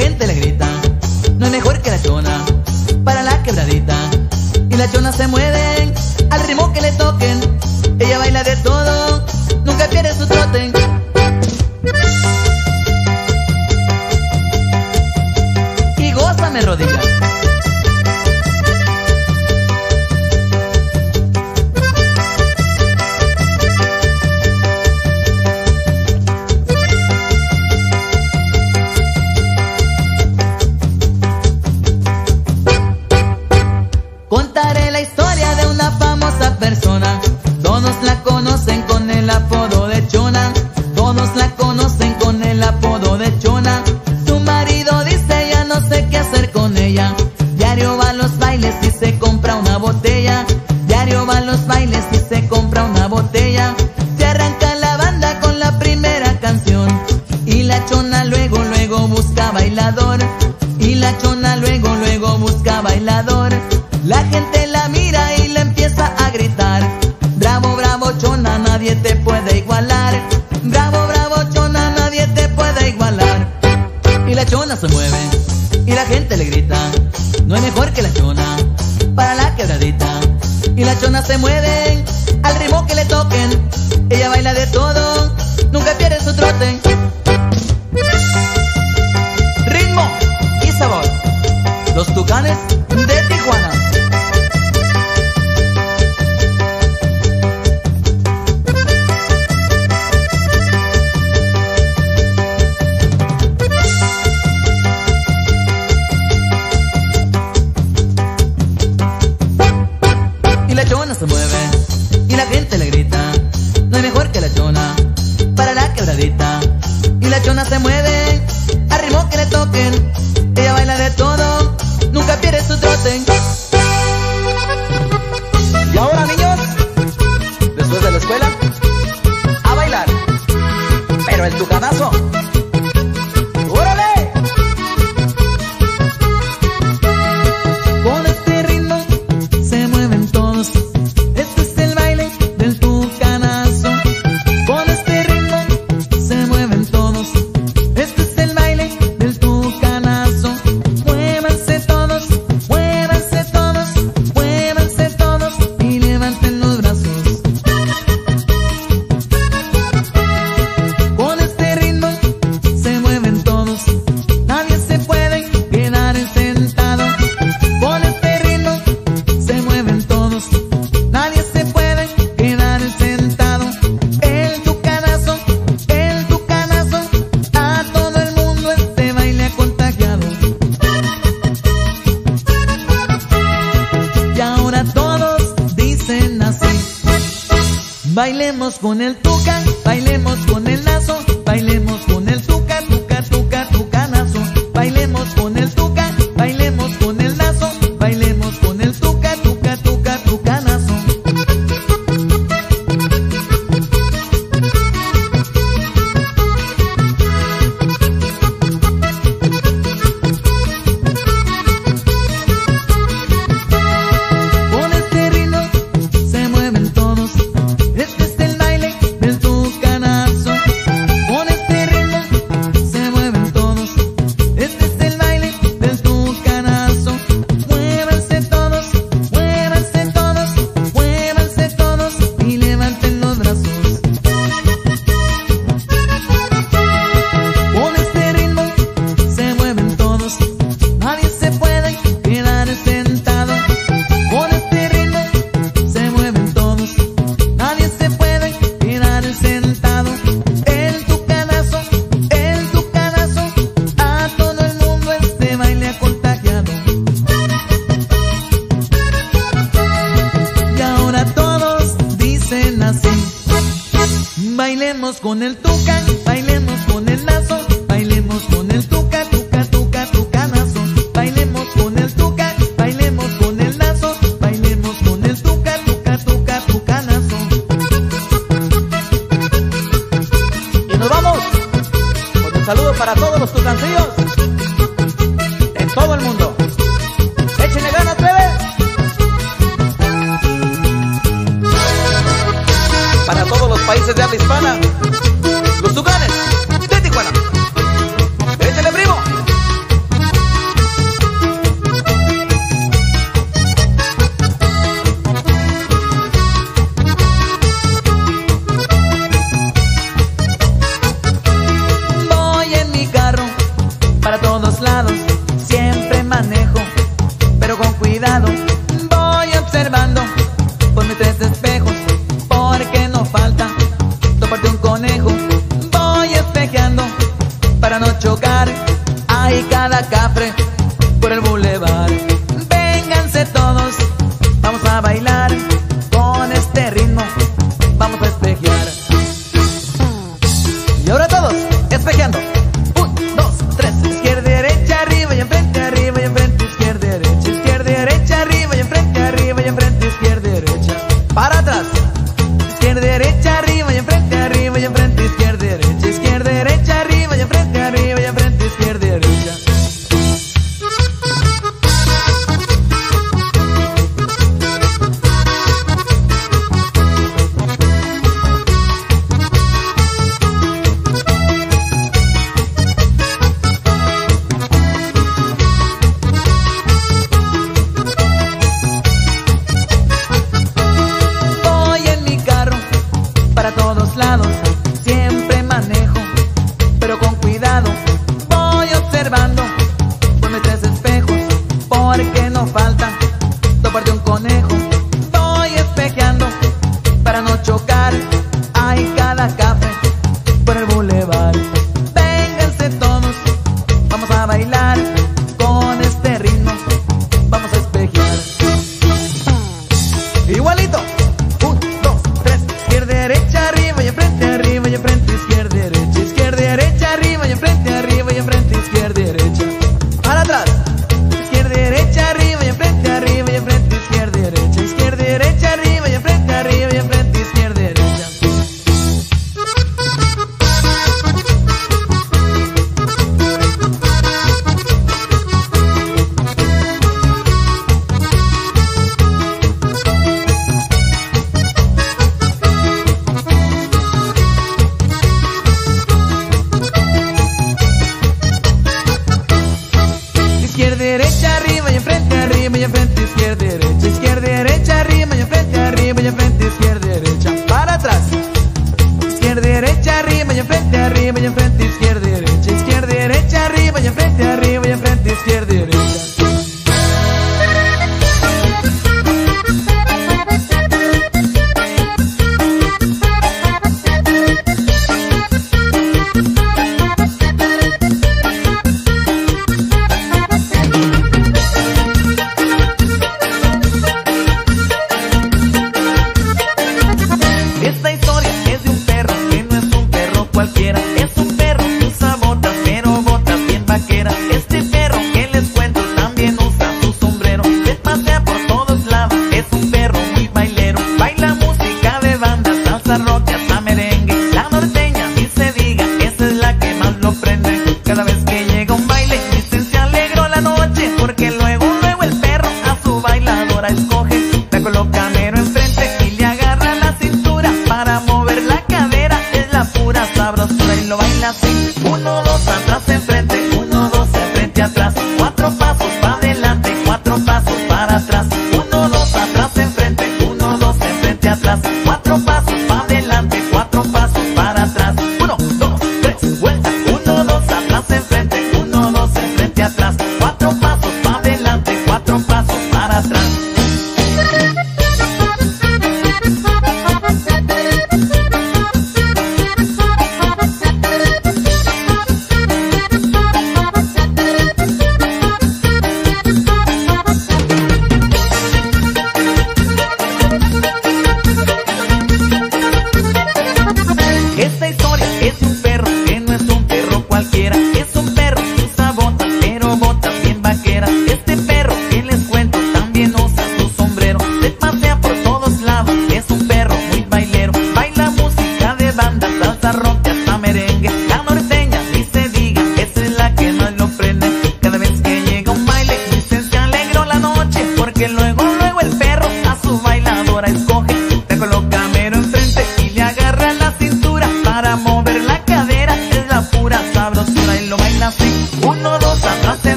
gente le grita, no es mejor que la chona para la quebradita. Y la chona se mueve al ritmo que le toquen. Ella baila de todo, nunca pierde su trote. Y gózame rodillas. Contaré la historia de una famosa persona. Todos la conocen con el apodo de Chona. Todos la conocen con el apodo de Chona. Su marido dice ya no sé qué hacer con ella. Diario va a los bailes y se compra una botella. Diario va a los bailes y se compra una botella. Se arranca la banda con la primera canción. Y la Chona luego busca bailador. Y la Chona luego busca bailador. La gente la mira y le empieza a gritar: bravo, bravo Chona, nadie te puede igualar. Bravo, bravo Chona, nadie te puede igualar. Y la Chona se mueve y la gente le grita, no es mejor que la Chona para la quebradita. Y la Chona se mueve al ritmo que le toquen. Ella baila de todo, nunca pierde su trote. Ritmo y sabor, los Tucanes de Tijuana. Y la Chona se mueve y la gente le grita, no hay mejor que la Chona para la quebradita. Y la Chona se mueve al ritmo que le toquen. Ella baila de todo, nunca pierde su trote. Y ahora, niños, después de la escuela, a bailar, pero el tucanazo. ¡Órale! Con este ritmo se mueven todos. Este es el baile del tucanazo. Con este ritmo se mueven todos. Este es el baile del tucanazo. Muévanse todos, muévanse todos, muévanse todos y levanten los brazos. Con este ritmo se mueven todos, nadie se puede quedar sentado. Con este ritmo se mueven todos, nadie se puede quedar sentado. El tucanazo, a todo el mundo este baile ha contagiado. Y ahora todos dicen así: bailemos con el tuca, bailemos con el lazo, bailemos con el tuca, tuca, tuca, tucanazo. Bailemos con el tuca, bailemos con el lazo, bailemos con el tuca, tuca, tuca, tucanazo. Con este ritmo se mueven todos. Este es el baile del tucanazo. Con este ritmo se mueven todos. Este es el baile del tucanazo. Muévanse todos, muévanse todos, muévanse todos y levanten los brazos. Con este ritmo se mueven todos, nadie se puede quedar sentado. Con este ritmo se mueven todos, nadie se puede quedar sentado. El tucanazo, a todo el mundo este baile ha contagiado. Y ahora todos dicen así: bailemos con el tuca, bailemos con el lazo, bailemos con el tuca, tuca, tuca, tucanazo. Bailemos con el tuca, bailemos con el lazo, bailemos con el tuca, tuca, tuca, tucanazo. Y nos vamos con un saludo para todos los tucancillos en todo el mundo. ¡Échenle ganas, plebes! Para todos los países de habla hispana, los Tucanes de Tijuana. ¡Échale, primo! para no chocar. Hay cada cafre por el bulevar. Vénganse todos, vamos a bailar. Con este ritmo vamos a espejear. Y ahora todos, espejeando. 1, 2, 3, izquierda, derecha, arriba y enfrente, arriba y enfrente, izquierda, derecha, arriba y enfrente, arriba y enfrente, izquierda, derecha. Para atrás, izquierda, derecha, arriba y enfrente, arriba y enfrente, izquierda, derecha, arriba y enfrente, arriba y enfrente, izquierda, derecha. Voy en mi carro para todos lados, siempre manejo, pero con cuidado. Voy observando por mis 3 espejos, porque no falta toparte un conejo. Voy espejeando para no chocar. Hay cada café por el bulevar. Vénganse todos, vamos a bailar. Con este ritmo vamos a espejear. Igualito. 1, 2, 3, izquierda, derecha, arriba y enfrente, izquierda, derecha, arriba y enfrente, izquierda, derecha. Para atrás, izquierda, derecha, arriba y enfrente, izquierda, derecha, arriba y enfrente, izquierda, derecha. Izquierda, derecha, arriba y enfrente, izquierda, derecha, arriba y enfrente, izquierda, derecha. Para atrás, izquierda, derecha, arriba y enfrente, izquierda, derecha, arriba y enfrente, izquierda, derecha. Esta historia es de un perro que no es un perro cualquiera. Es un perro que usa botas, pero botas bien vaqueras. Este perro que les cuento también usa su sombrero. Se pasea por todos lados, es un perro muy bailero. Baila música de banda, salsa, rock, hasta merengue. La norteña, ni se diga, esa es la que más lo prende. Cada vez que llega un baile, dicen se alegró la noche, porque luego el perro a su bailadora escoge. La coloca mero enfrente y le agarra la cintura para mover la cadera. Es la pura sabrosura y lo baila así. 1, 2, atrás, enfrente, 1, 2, enfrente, atrás. 4 pasos para adelante, 4 pasos para atrás. 1, 2, atrás, enfrente, 1, 2, enfrente, atrás. 4 pasos para adelante, 4 pasos para atrás. 1, 2, 3, vuelta. 1, 2, atrás, enfrente, 1, 2, enfrente, atrás. 4 pasos para adelante, 4 pasos para atrás.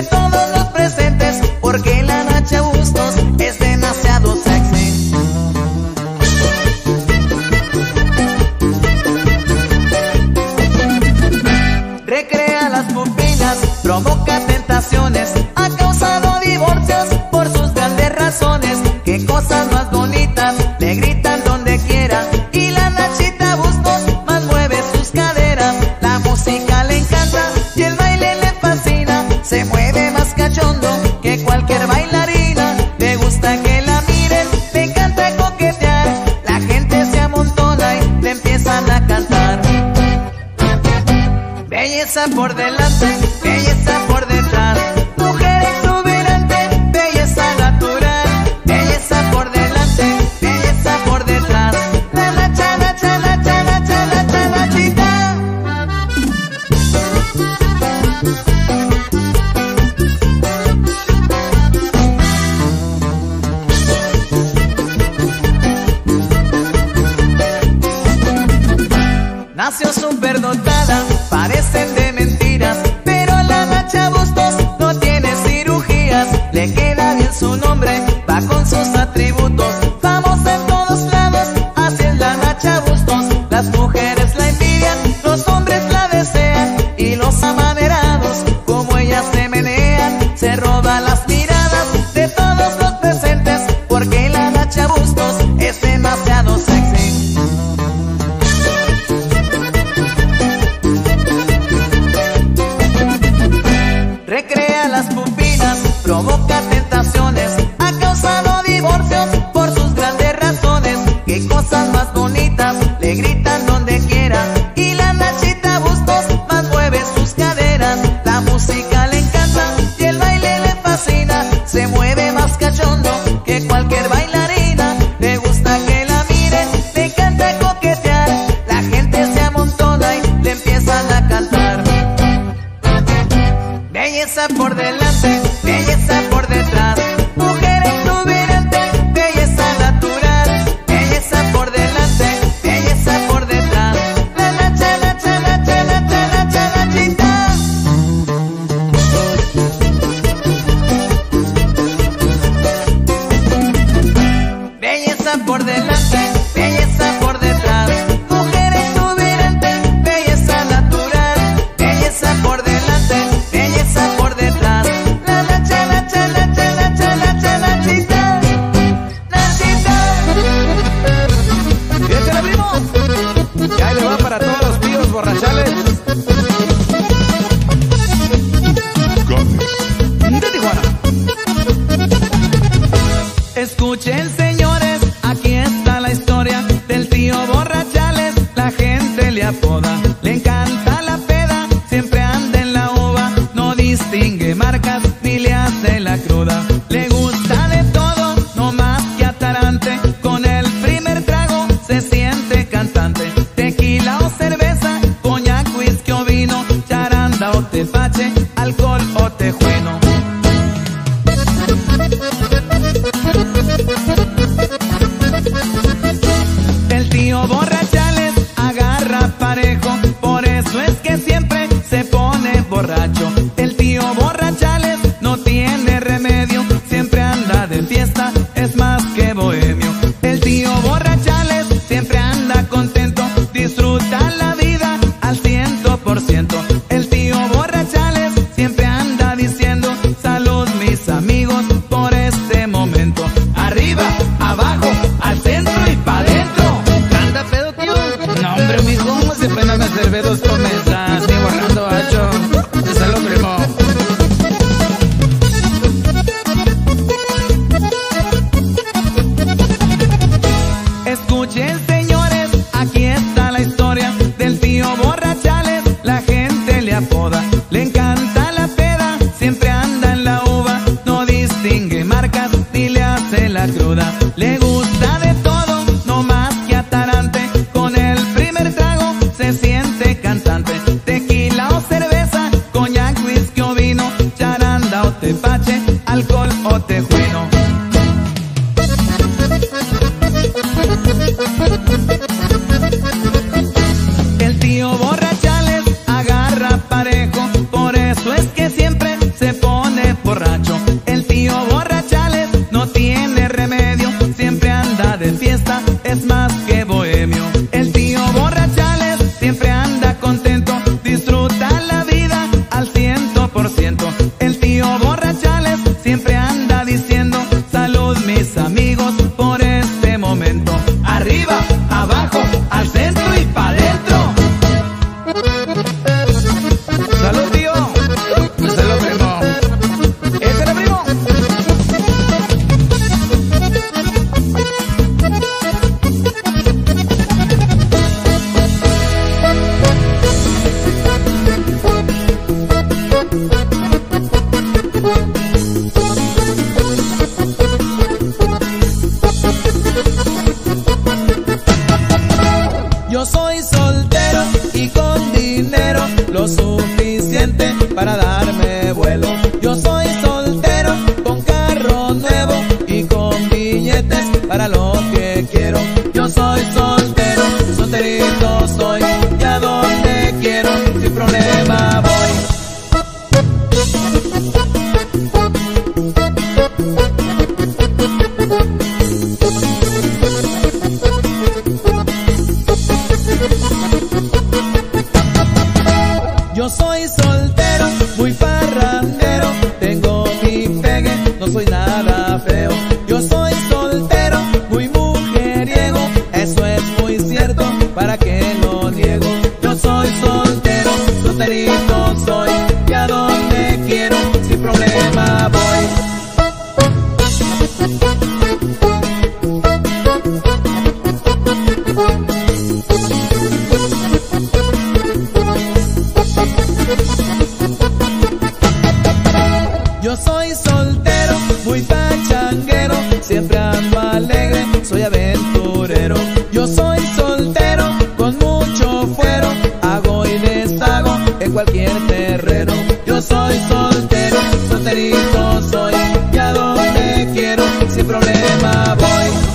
todos los presentes, porque la Nacha Bustos es demasiado sexy. Recrea las pupilas, provoca tentaciones, ha causado divorcios por sus grandes razones. Qué cosas más bonitas le gritan donde quiera, y la Nachita Bustos más mueve sus caderas. La música le encanta y el baile le fascina, se mueve más cachondo que cualquier bailarina. Le gusta que la miren, le encanta coquetear, la gente se amontona y le empiezan a cantar. Belleza por delante, belleza por detrás, mujer exuberante, belleza natural. Belleza por delante, belleza por detrás, la Nacha, Nacha, Nacha, Nacha, Nacha, Nachita. Nació superdotada, parecen de mentiras, pero la Nacha Bustos no tiene cirugías. Le queda bien su nombre, va con sus atributos, famosa en todos lados, así es la Nacha Bustos. Las mujeres la envidian, los hombres la desean, y los amanerados como ella se menean, se roba las miradas de todos los presentes, porque la Nacha Bustos es demasiado sexy. Recrea las pupilas, provoca tentaciones, ha causado divorcios por sus grandes razones. Qué cosas más bonitas le gritan donde quiera, y la Nachita Bustos más mueve sus caderas. La música le encanta y el baile le fascina, se mueve más cachondo que cualquier bailarina. Le gusta que la miren, le encanta coquetear, la gente se amontona y le empiezan a cantar. Belleza por delante, belleza por detrás, mujer exuberante, belleza natural. Belleza por delante, belleza por detrás, la Nacha, Nacha, Nacha, Nacha, Nacha, Nachita. Belleza por delante, belleza por detrás, mujer exuberante, belleza natural. Belleza por delante, belleza por detrás, la Nacha, Nacha, Nacha, Nacha, Nacha, Nachita. Nachita. ¡Bien, te la abrimos! Y ahí le va para todos los tíos borrachales de Tijuana. Escuchen, señores, aquí está la historia del tío Borrachales. La gente le apoda, le encanta la peda, siempre anda en la uva, no distingue marcas ni le hace la cruda. Le gusta de todo, no más que atarante, con el primer trago se siente cantante. Tequila o cerveza, coñac, whisky o vino, charanda o tepache, alcohol o tejuino. El tío Borrachales agarra parejo, por eso es que siempre se pone borracho. El tío Borrachales no tiene remedio, siempre anda de fiesta, es más que bohemio. El tío Borrachales siempre anda contento, disfruta la vida al 100%. El tío Borrachales siempre anda diciendo: salud, mis amigos, por este momento. Arriba, abajo, al centro y pa' dentro. ¿Anda pedo, tío? No, hombre, mijo, Se apenas me servé 2 promesas, ni borrando hacho. Eso es lo primo. escuchen, señores, aquí está la historia del tío Borrachales. La gente Yo soy soltero, muy parrandero, tengo mi pegue, no soy nada feo. Yo soy soltero, muy mujeriego, eso es muy cierto, ¿para qué lo niego? Yo soy soltero, solterito soy, y a donde quiero, sin problema voy. Yo soy soltero, muy pachanguero, siempre ando alegre, soy aventurero. Yo soy soltero, con mucho fuero, hago y deshago en cualquier terreno. Yo soy soltero, solterito soy, y a donde quiero, sin problema voy.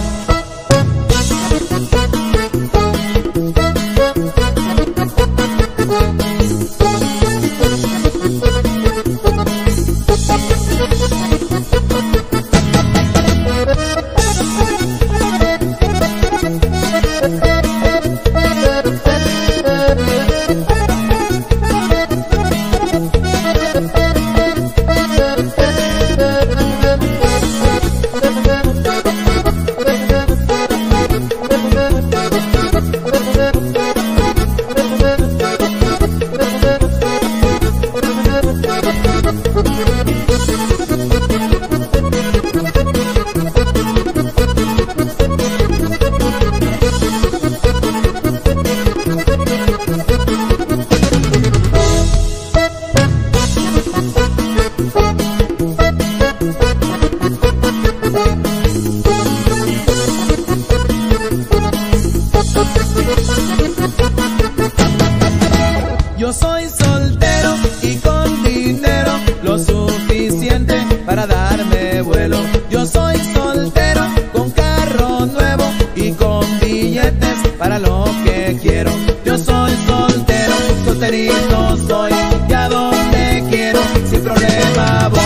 Yo soy soltero y con dinero lo suficiente para darme vuelo. Yo soy soltero con carro nuevo y con billetes para lo que quiero. Yo soy soltero, solterito soy, y a donde quiero, sin problema voy.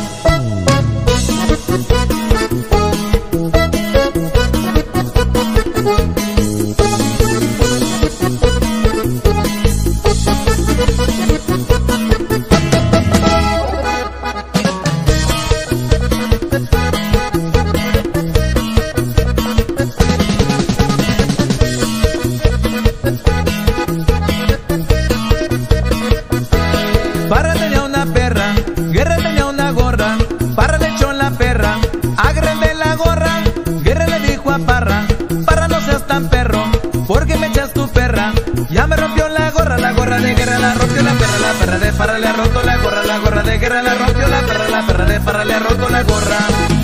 Parra tenía una perra, Guerra tenía una gorra, Parra le echó la perra, agárrenle la gorra. Guerra le dijo a Parra, Parra no seas tan perro, porque me echas tu perra. Ya me rompió la gorra de Guerra la rompió la perra de Parra le ha roto la gorra de Guerra la rompió la perra de Parra le ha roto la gorra.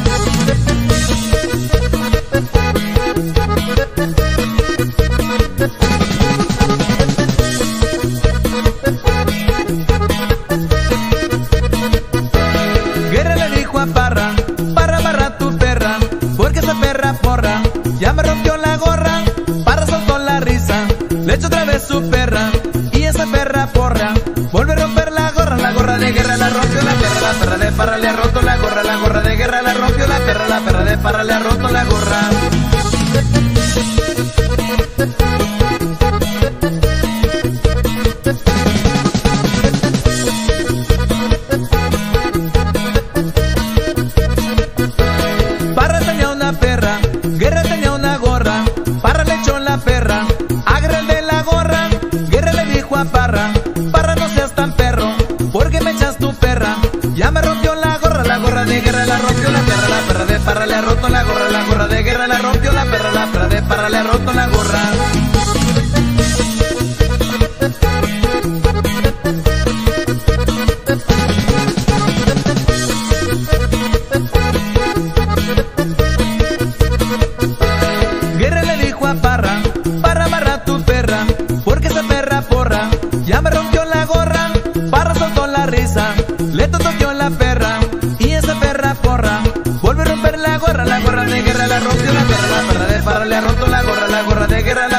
Guerra le dijo a Parra, Parra amarra tu perra, porque esa perra porra ya me rompió la gorra. Parra soltó la risa, le echó otra vez su perra, y esa perra porra vuelve a romper la gorra de Guerra la rompió la perra de Parra le ha roto la gorra de Guerra la rompió la perra de Parra le ha roto la gorra. Parra tenía una perra, Guerra tenía una gorra, Parra le echó la perra, agárrenle la gorra. Guerra le dijo a Parra, Parra no seas tan perro, porque me echas tu perra. Ya me rompió la gorra de Guerra la rompió la perra de Parra le ha roto la gorra de Guerra la rompió la perra de Parra le ha roto la gorra. Guerra le dijo a Parra, Parra amarra tu perra, porque esa perra porra ya me rompió la gorra. Parra soltó la risa, le toqueó la perra, y esa perra porra vuelve a romper la gorra de Guerra la rompió la perra de Parra le ha roto la gorra de Guerra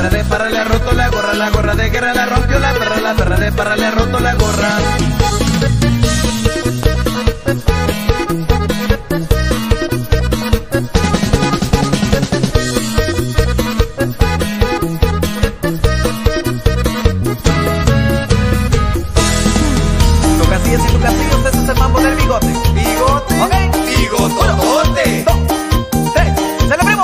de Parra le ha roto la gorra de Guerra la rompió la perra de Parra le ha roto la gorra. Casillas y tu castillo, este es el mambo del bigote. Bigote, ok, bigototote. 1, 2, 3, celebremos.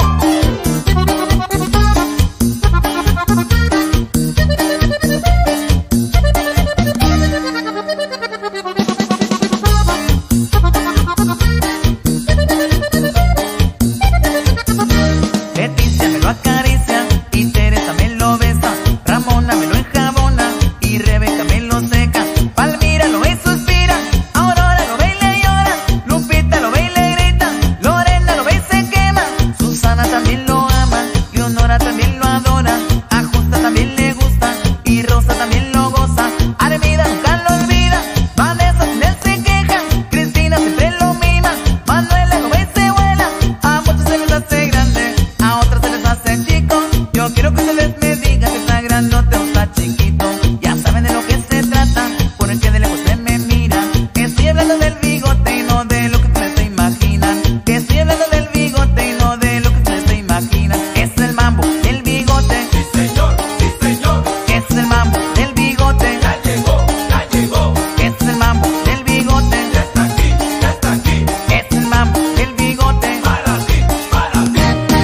Leticia me lo acaricia y Teresa me lo besa, Ramona me lo enjabona y Rebeca me lo seca, Palmira lo ve suspira, Aurora lo ve y le llora, Lupita lo ve y le grita, Lorena lo ve y se quema, Susana también lo ama, Leonora también lo adora, a Justa también le gusta y Rosa también lo goza, Armida nunca lo olvida, Vanessa sin él se queja, Cristina siempre lo mima, Manuela lo ve y se vuela, a muchos se les hace grande, a otros se les hace chico. Yo quiero que ustedes me digan que está grandote o está chiquito. Ya saben de lo que se trata, por el que de lejos se me miran. Que estoy hablando del bigote y no de lo que ustedes se imaginan. Que estoy hablando del bigote y no de lo que ustedes se imaginan. Es el mambo del bigote. Sí señor, sí señor. Es el mambo del bigote. Ya llegó, ya llegó. Es el mambo del bigote. Ya está aquí, ya está aquí. Es el mambo del bigote. Para ti, para ti.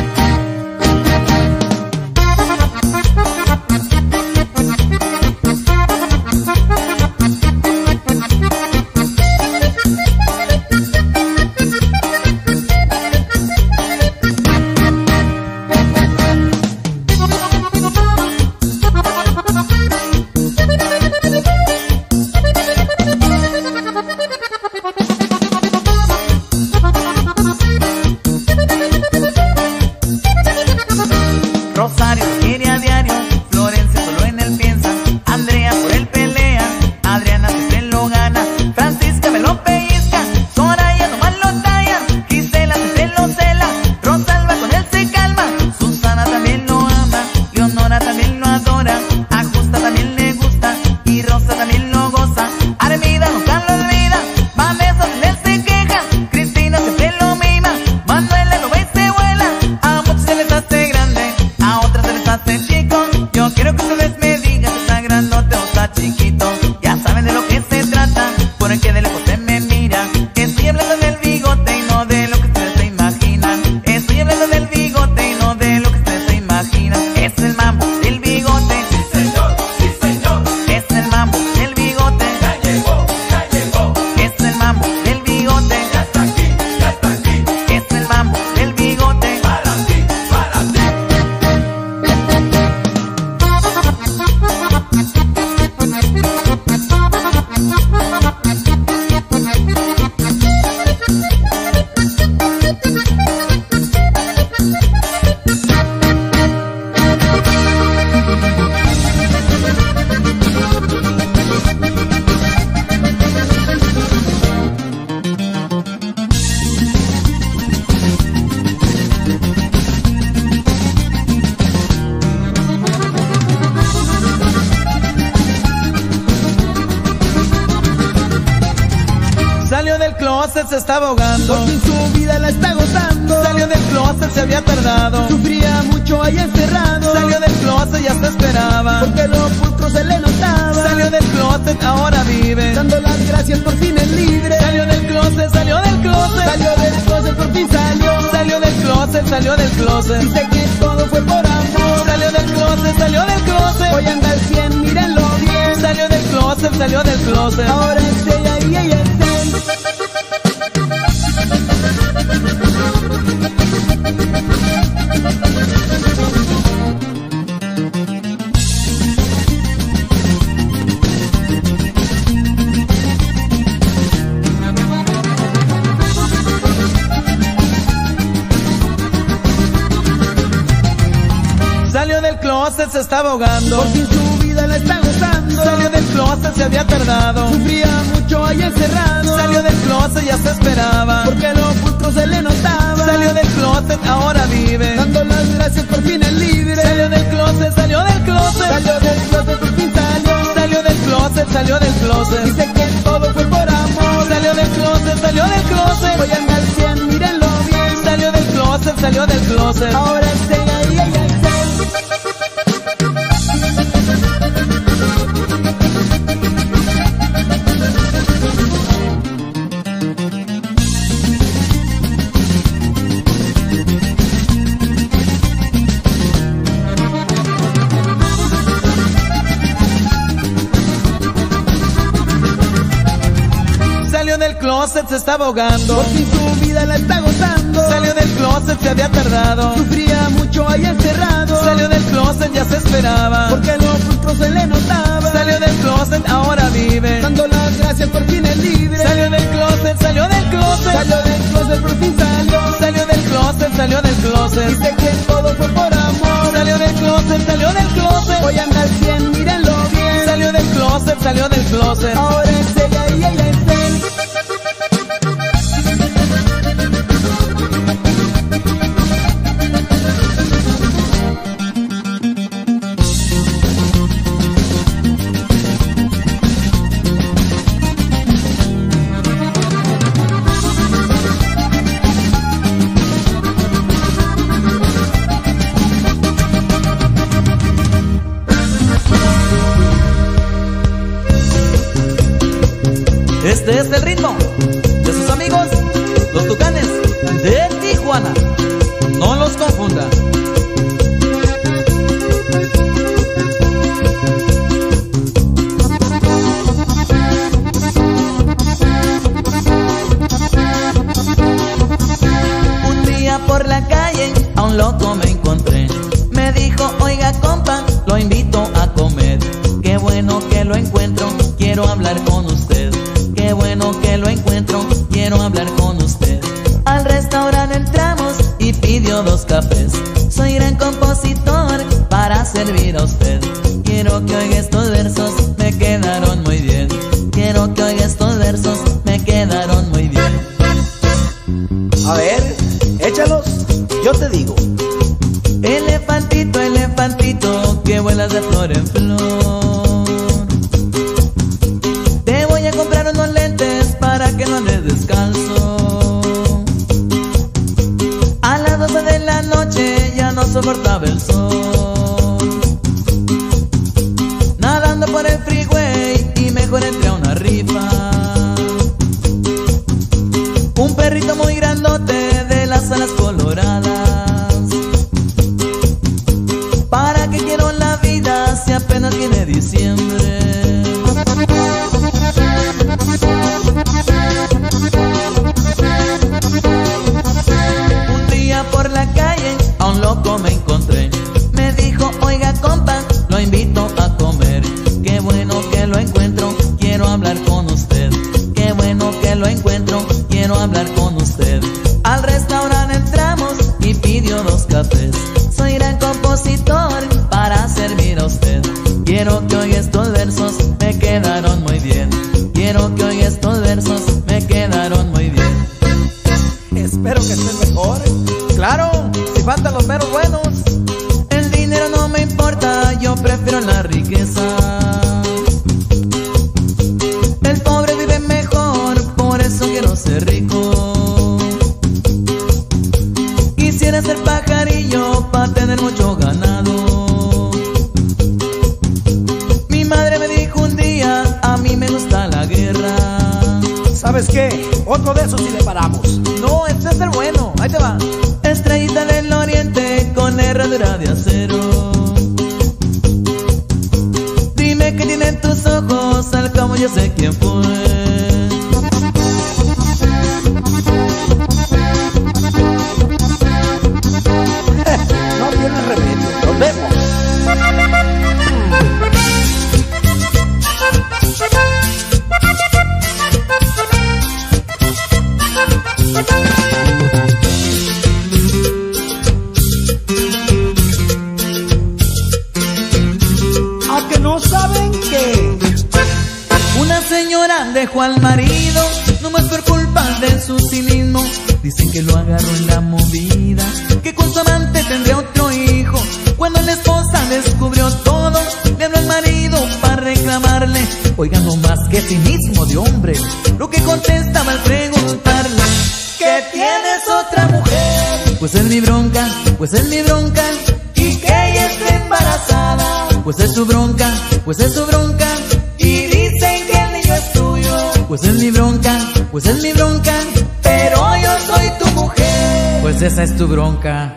Rosario lo quiere a diario, Florencia solo en él piensa, Andrea por él pelea, Adriana siempre lo gana, Francisca me lo pellizca, Soraya nomás lo talla, Gisela siempre lo cela, Rosalba con él se calma, Susana también lo ama, Leonora también lo adora, a Justa también le gusta y Rosa también lo goza, Armida nunca lo olvida, Vanessa sin él se queja, Cristina siempre lo mima, Manuela lo ve y se vuela, a muchos se les hace grande, a otras se les hace chico. Yo quiero que ustedes me digan si está grandote o está chiquito. Ya saben de lo que se trata, por el que de lejos se me mira. Estoy hablando del bigote y no de lo que ustedes se imaginan. Estoy hablando del bigote y no de lo que ustedes se imaginan. Es el mambo del bigote. Sí señor, sí señor. Es el mambo del bigote. Ya llegó, ya llegó. Es el mambo del bigote. Ya está aquí, ya está aquí. Es el mambo del bigote. Para ti, para ti. Salió del closet, se estaba ahogando, por fin su vida la está gozando. Salió del closet, se había tardado, sufría mucho ahí encerrado. Salió del closet, ya se esperaba, porque lo pulcro se le notaba. Salió del closet, ahora vive, dando las gracias, por fin es libre. Salió del closet, salió del closet, salió del closet, por fin salió. Salió del closet, salió del closet, dice que todo fue por amor. Salió del closet, salió del closet, hoy anda al 100, mírenlo bien. Salió del closet, salió del closet, ahora es ella y ella es él. Salió del closet, se estaba ahogando, por fin su vida la está gozando. Salió del closet, se había tardado, sufría mucho ahí encerrado. Salió del closet, ya se esperaba, porque lo pulcro se le notaba. Salió del closet, ahora vive, dando las gracias, por fin es libre. Salió del closet, salió del closet. Salió del closet, por fin salió. Salió del closet, salió del closet. Dice que todo fue por amor. Salió del closet, salió del closet. Voy a andar 100, mírenlo bien. Salió del closet, salió del closet. Ahora es ella y ella es él. Salió del closet, se está ahogando. Por fin su vida la está gozando. Salió del closet, se había tardado. Sufría mucho ahí encerrado. Salió del closet, ya se esperaba. Porque lo frustró se le notaba. Salió del closet, ahora vive dando las gracias, por fin es libre. Salió del closet, salió del closet. Salió del closet, por fin salió. Salió del closet, salió del closet. Dice que todo fue por amor. Salió del closet, salió del closet. Voy a andar 100, mírenlo bien. Salió del closet, salió del closet. Ahora es ella y ella es él. Este es el ritmo de sus amigos, los Tucanes de Tijuana. No los confunda. Un día por la calle a un loco me encontré. Me dijo, oiga compa, lo invito a comer. Qué bueno que lo encuentro, quiero hablar con usted. Qué bueno que lo encuentro, quiero hablar con usted. Al restaurante entramos y pidió 2 cafés. Soy gran compositor para servir a usted. Quiero que oiga estos versos, me quedaron muy bien. Quiero que oiga estos versos, me quedaron muy bien. A ver, échalos, yo te digo. Elefantito, elefantito, que vuelas de flor en flor. Te voy a comprar unos lentes para que no andes descalzo. A las 12 de la noche ya no soportaba el sol. Nadando por el freeway y mejor entré a una rifa. Un perrito muy grandote de las alas coloradas. ¿Para qué quiero la vida si apenas viene diciembre? Un día por la calle a un loco me encontré. Me dijo, oiga compa, lo invito a comer. Qué bueno que lo encuentro, quiero hablar con usted. Qué bueno que lo encuentro, quiero hablar con usted. Al restaurante entramos y pidió 2 cafés. Soy gran compositor para servir a usted. Quiero que oiga estos versos, me quedaron muy bien. Quiero que oiga estos versos, me quedaron muy bien. Espero que estén mejor. Claro, si faltan los meros buenos. El dinero no me importa, yo prefiero la riqueza. El pobre vive mejor, por eso quiero ser rico. Quisiera ser pajarillo para tener mucho ganado. Mi madre me dijo un día, a mí me gusta la guerra. ¿Sabes qué? Otro de esos si le paramos. No, este es el bueno, ahí te va. Estrellita del oriente con herradura de acero. Dime qué tienen tus ojos, al cabo yo sé quién fue. No tiene remedio, nos vemos. ¿A que no saben qué? Una señora dejó al marido, no más por culpa de su cinismo. Dicen que lo agarró en la movida, que con su amante tendría otro hijo. Cuando la esposa descubrió todo, le habló al marido para reclamarle. Oigan, no más que cinismo de hombre, lo que contestaba al preguntarle: ¿que tienes otra mujer? Pues es mi bronca, pues es mi bronca. Y que ella esté embarazada, pues es su bronca, pues es su bronca. Y dicen que el niño es tuyo, pues es mi bronca, pues es mi bronca. Pero yo soy tu mujer, pues esa es tu bronca.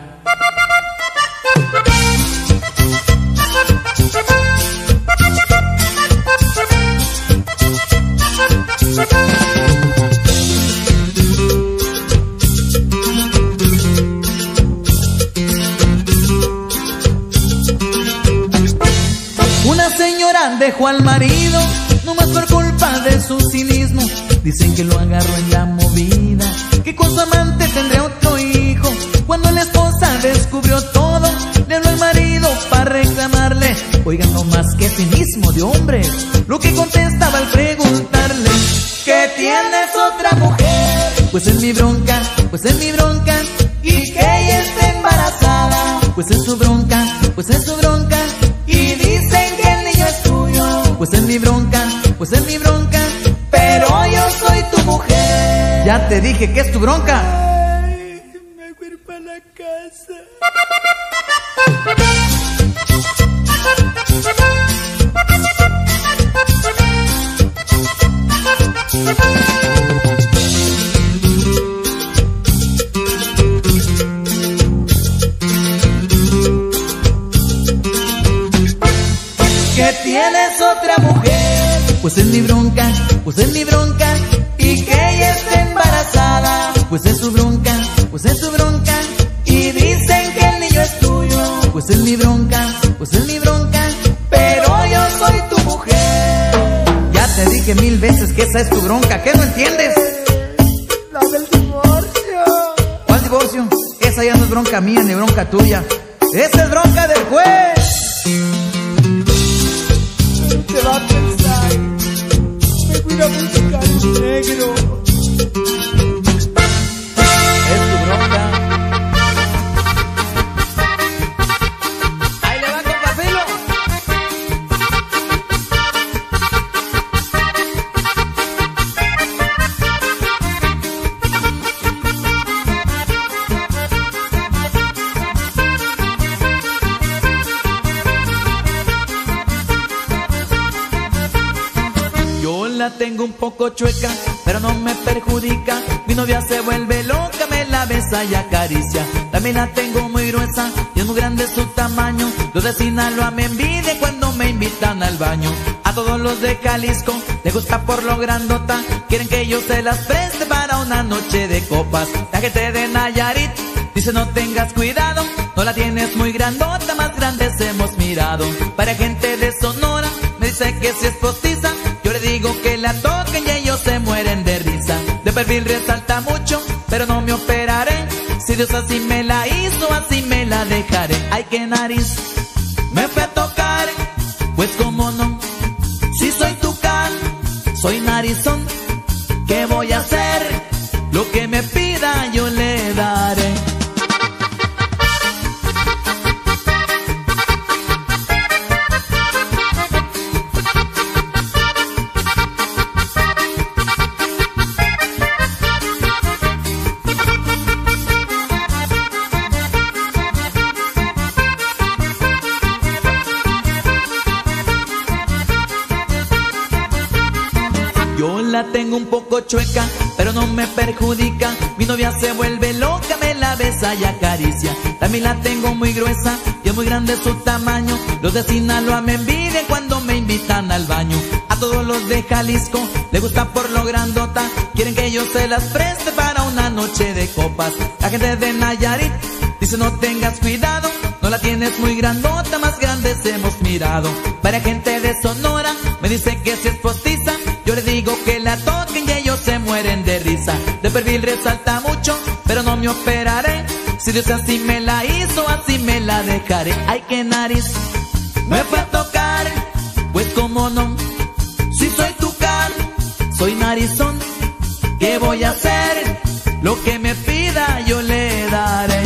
Una señora dejó al marido, nomás por culpa de su cinismo. Dicen que lo agarró en la movida, que con su amante tendría otro hijo. Cuando la esposa descubrió todo, le habló al marido para reclamarle. Oigan, no más que cinismo de hombre, lo que contestaba al preguntarle: ¿que tienes otra mujer? Pues es mi bronca, pues es mi bronca. Y que ella esté embarazada, pues es su bronca, pues es su bronca. Y dicen que el niño es tuyo, pues es mi bronca, pues es mi bronca. Pero yo soy tu mujer. Ya te dije que es tu bronca. Ay, me voy a ir para la casa. Que tienes otra mujer, pues es mi bronca, pues es mi bronca. Y que ella esté embarazada, pues es su bronca, pues es su bronca. Y dicen que el niño es tuyo, pues es mi bronca, pues es mi bronca. Pero yo soy tu mujer. Ya te dije 1000 veces que esa es tu bronca, ¿qué no entiendes? La del divorcio. ¿Cuál divorcio? Esa ya no es bronca mía ni bronca tuya, esa es bronca del juez. Se va a pensar, me voy a ir a buscar el negro. Es tu bronca. Ahí le va, compa Filo. Yo la tengo un poco chueca, pero no me perjudica. Mi novia se vuelve loca, me la besa y acaricia. También la tengo muy gruesa y es muy grande su tamaño. Los de Sinaloa me envidian cuando me invitan al baño. A todos los de Jalisco les gusta por lo grandota, quieren que yo se las preste para una noche de copas. La gente de Nayarit dice: no tengas cuidado, no la tienes muy grandota, más grandes hemos mirado. Para gente de Sonora me dice que si es postiza, yo le digo que la toquen y ellos se mueren de risa. De perfil resalta mucho, pero no me operaré. Si Dios así me la hizo, así me la dejaré. Ay, qué nariz me fue a tocar, pues cómo no, si soy tucán, soy narizón. ¿Qué voy a hacer? Lo que me pida yo le daré. Yo la tengo un poco chueca, pero no me perjudica. Mi novia se vuelve loca, me la besa y acaricia. También la tengo muy gruesa y es muy grande su tamaño. Los de Sinaloa me envidian cuando me invitan al baño. A todos los de Jalisco les gusta por lo grandota, quieren que yo se las preste para una noche de copas. La gente de Nayarit dice: no tengas cuidado, no la tienes muy grandota, más grandes hemos mirado. Para gente de Sonora me dice que si es postiza, yo le digo que la toquen y ellos se mueren de risa. De perfil resalta mucho, pero no me operaré. Si Dios así me la hizo, así me la dejaré. Ay, qué nariz me fue a tocar, pues cómo no, si soy tucán, soy narizón. ¿Qué voy a hacer? Lo que me pida vida yo le daré.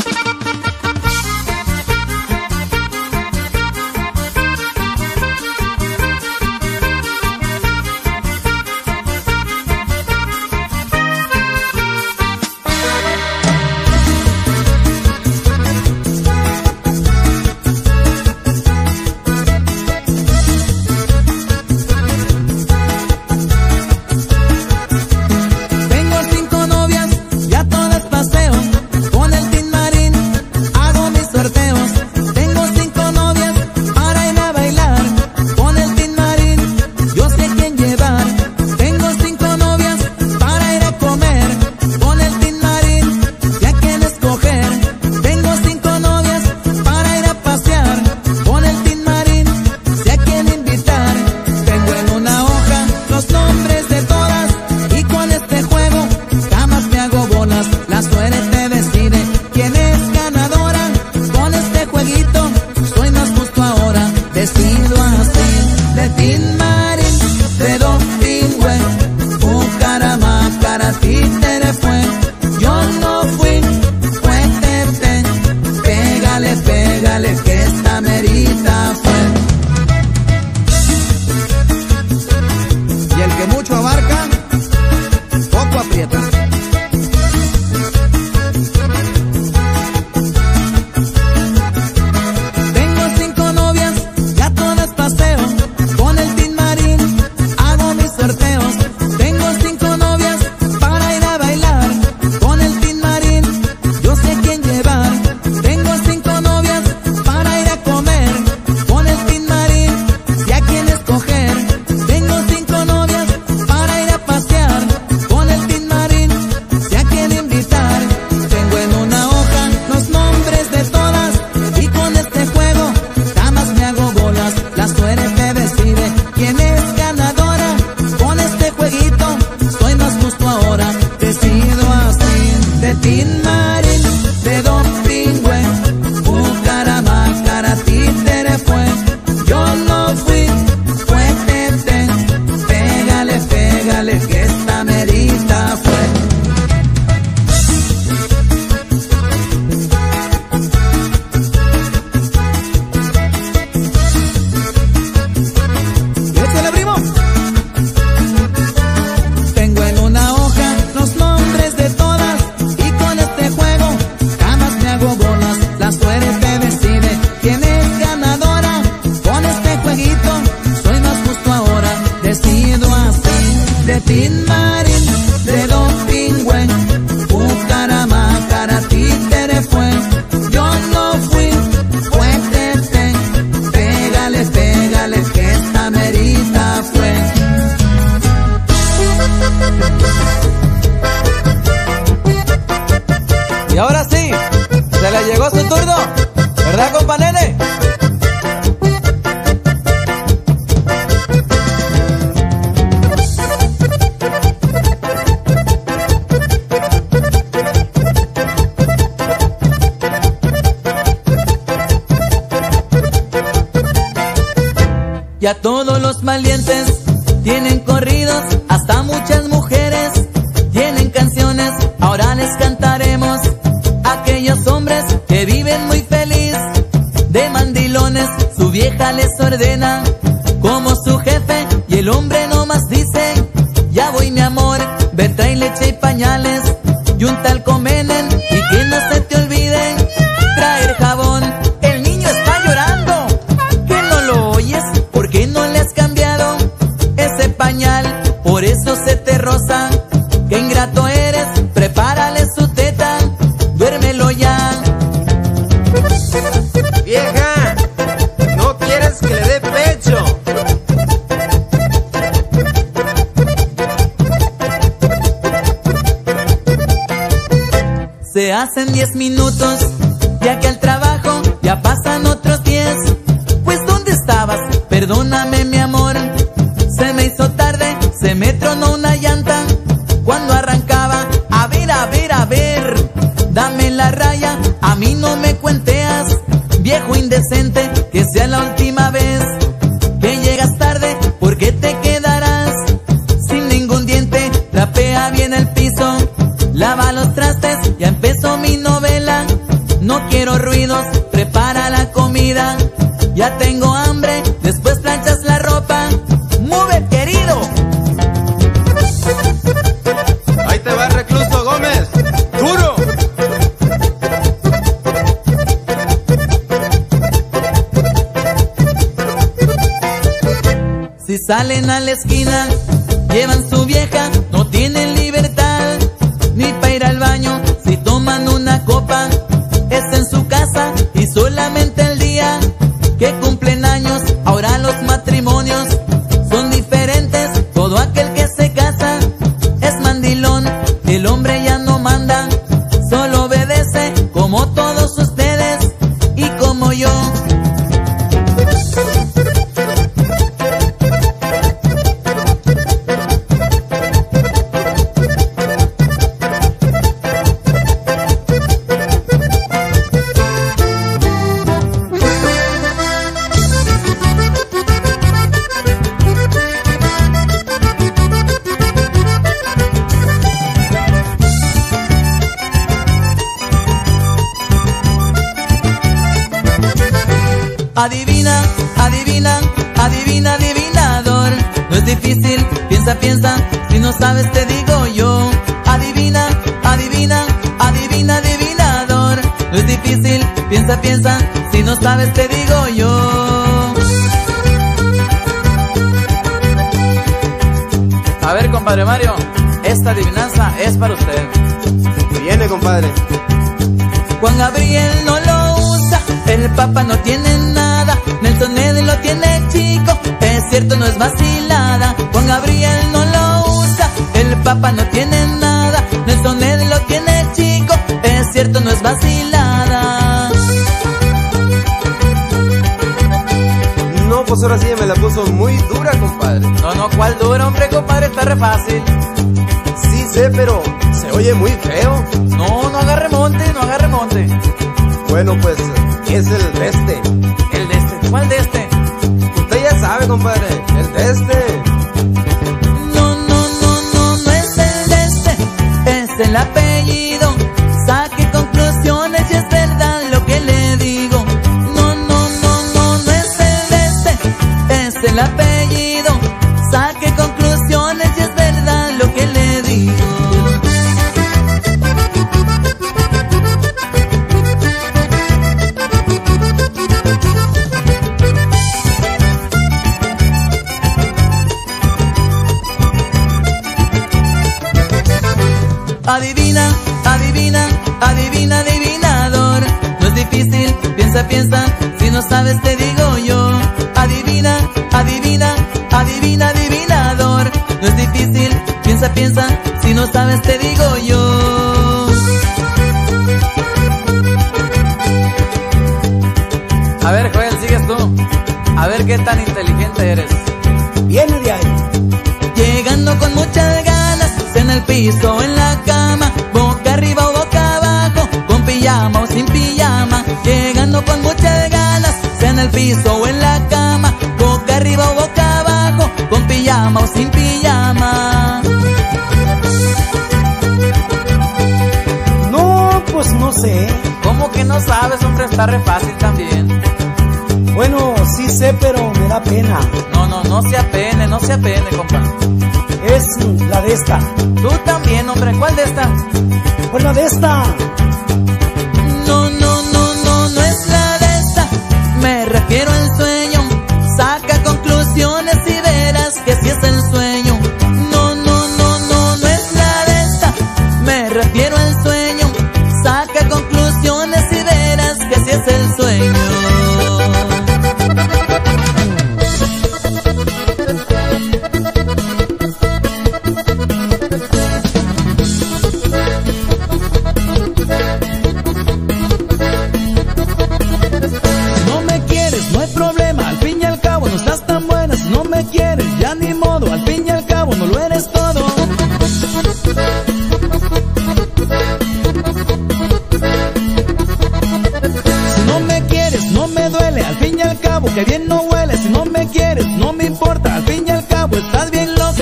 Ya todos los valientes tienen corridos, hasta muchas mujeres tienen canciones. Ahora les cantaremos a aquellos hombres que viven muy feliz. De mandilones su vieja les ordena como su jefe, y el hombre nomás dice: ya voy mi amor, ve trae leche y pañales y un talco Menen, y que no se te olvide traer jabón. El niño está llorando, ¿que no lo oyes? ¿Por qué no le has cambiado ese pañal? Por eso se te roza, qué ingrato eres. Prepárale su teta, duérmelo ya. Vieja, ¿no quieres que le dé pecho? Se hacen 10 minutos, ya que al trabajo ya pasan otros 10. Pues ¿dónde estabas? Perdóname mi amor, se me hizo tarde, se me tronó una llanta cuando arrancaba. A ver, a ver, a ver, dame la raya, a mí no me cuenteas, viejo indecente, que sea la última vez que llegas tarde, porque te quedarás sin ningún diente. Trapea bien el piso, lava los trastes y ya tengo hambre, después planchas la ropa. ¡Move, querido! Ahí te va el recluso Gómez. ¡Duro! Si salen a la esquina, llevan su vieja, no tienen libertad ni para ir al baño. Si toman una copa, es en su casa y solamente el día que cumplen años. Ahora los matrimonios son diferentes, todo aquel que se casa es mandilón. El hombre ya no manda, solo obedece, como todos ustedes y como yo. Adivina, adivina, adivina, adivinador. No es difícil, piensa, piensa, si no sabes te digo yo. Adivina, adivina, adivina, adivinador. No es difícil, piensa, piensa, si no sabes te digo yo. A ver, compadre Mario, esta adivinanza es para usted. Viene, compadre. Juan Gabriel no lo usa, el Papa no tiene nada, Nelson Ned lo tiene chico, es cierto, no es vacilada. Juan Gabriel no lo usa, el Papa no tiene nada, Nelson Ned lo tiene chico, es cierto, no es vacilada. No, pues ahora sí me la puso muy dura, compadre. No, ¿cuál dura, hombre, compadre? Está re fácil. Sí sé, pero se oye muy feo. No agarre monte, no agarre monte. Bueno, pues es el de este. ¿El de este? ¿Cuál de este? Usted ya sabe, compadre, el de este. No es el de este, es el apellido. Saque conclusiones y es verdad lo que le digo. No es el de este, es el apellido. Saque conclusiones y es verdad lo que le digo. Adivina, adivina, adivina, adivinador. No es difícil, piensa, piensa, si no sabes te digo yo. Adivina, adivina, adivina, adivinador. No es difícil, piensa, piensa, si no sabes te digo yo. A ver, Joel, sigues tú. A ver qué tan inteligente eres. Viene de ahí. Llegando con muchas ganas, en el piso, en la cama, boca arriba o boca abajo, con pijama o sin pijama. Llegando con muchas ganas, en el piso o en la cama, boca arriba o boca abajo, con pijama o sin pijama. No, pues no sé. ¿Cómo que no sabes, hombre? Está re fácil también. Bueno, sí sé, pero me da pena. No se apene, compa. Es la de esta. Tú también, hombre. ¿Cuál de esta? Pues la de esta. No es la de esta, me refiero al sueño. Saca conclusiones y verás que sí es el sueño. No es la de esta, me refiero al sueño. Saca conclusiones y verás que sí es el sueño. Ya ni modo, al fin y al cabo no lo eres todo. Si no me quieres, no me duele, al fin y al cabo que bien no huele. Si no me quieres, no me importa, al fin y al cabo estás bien loca.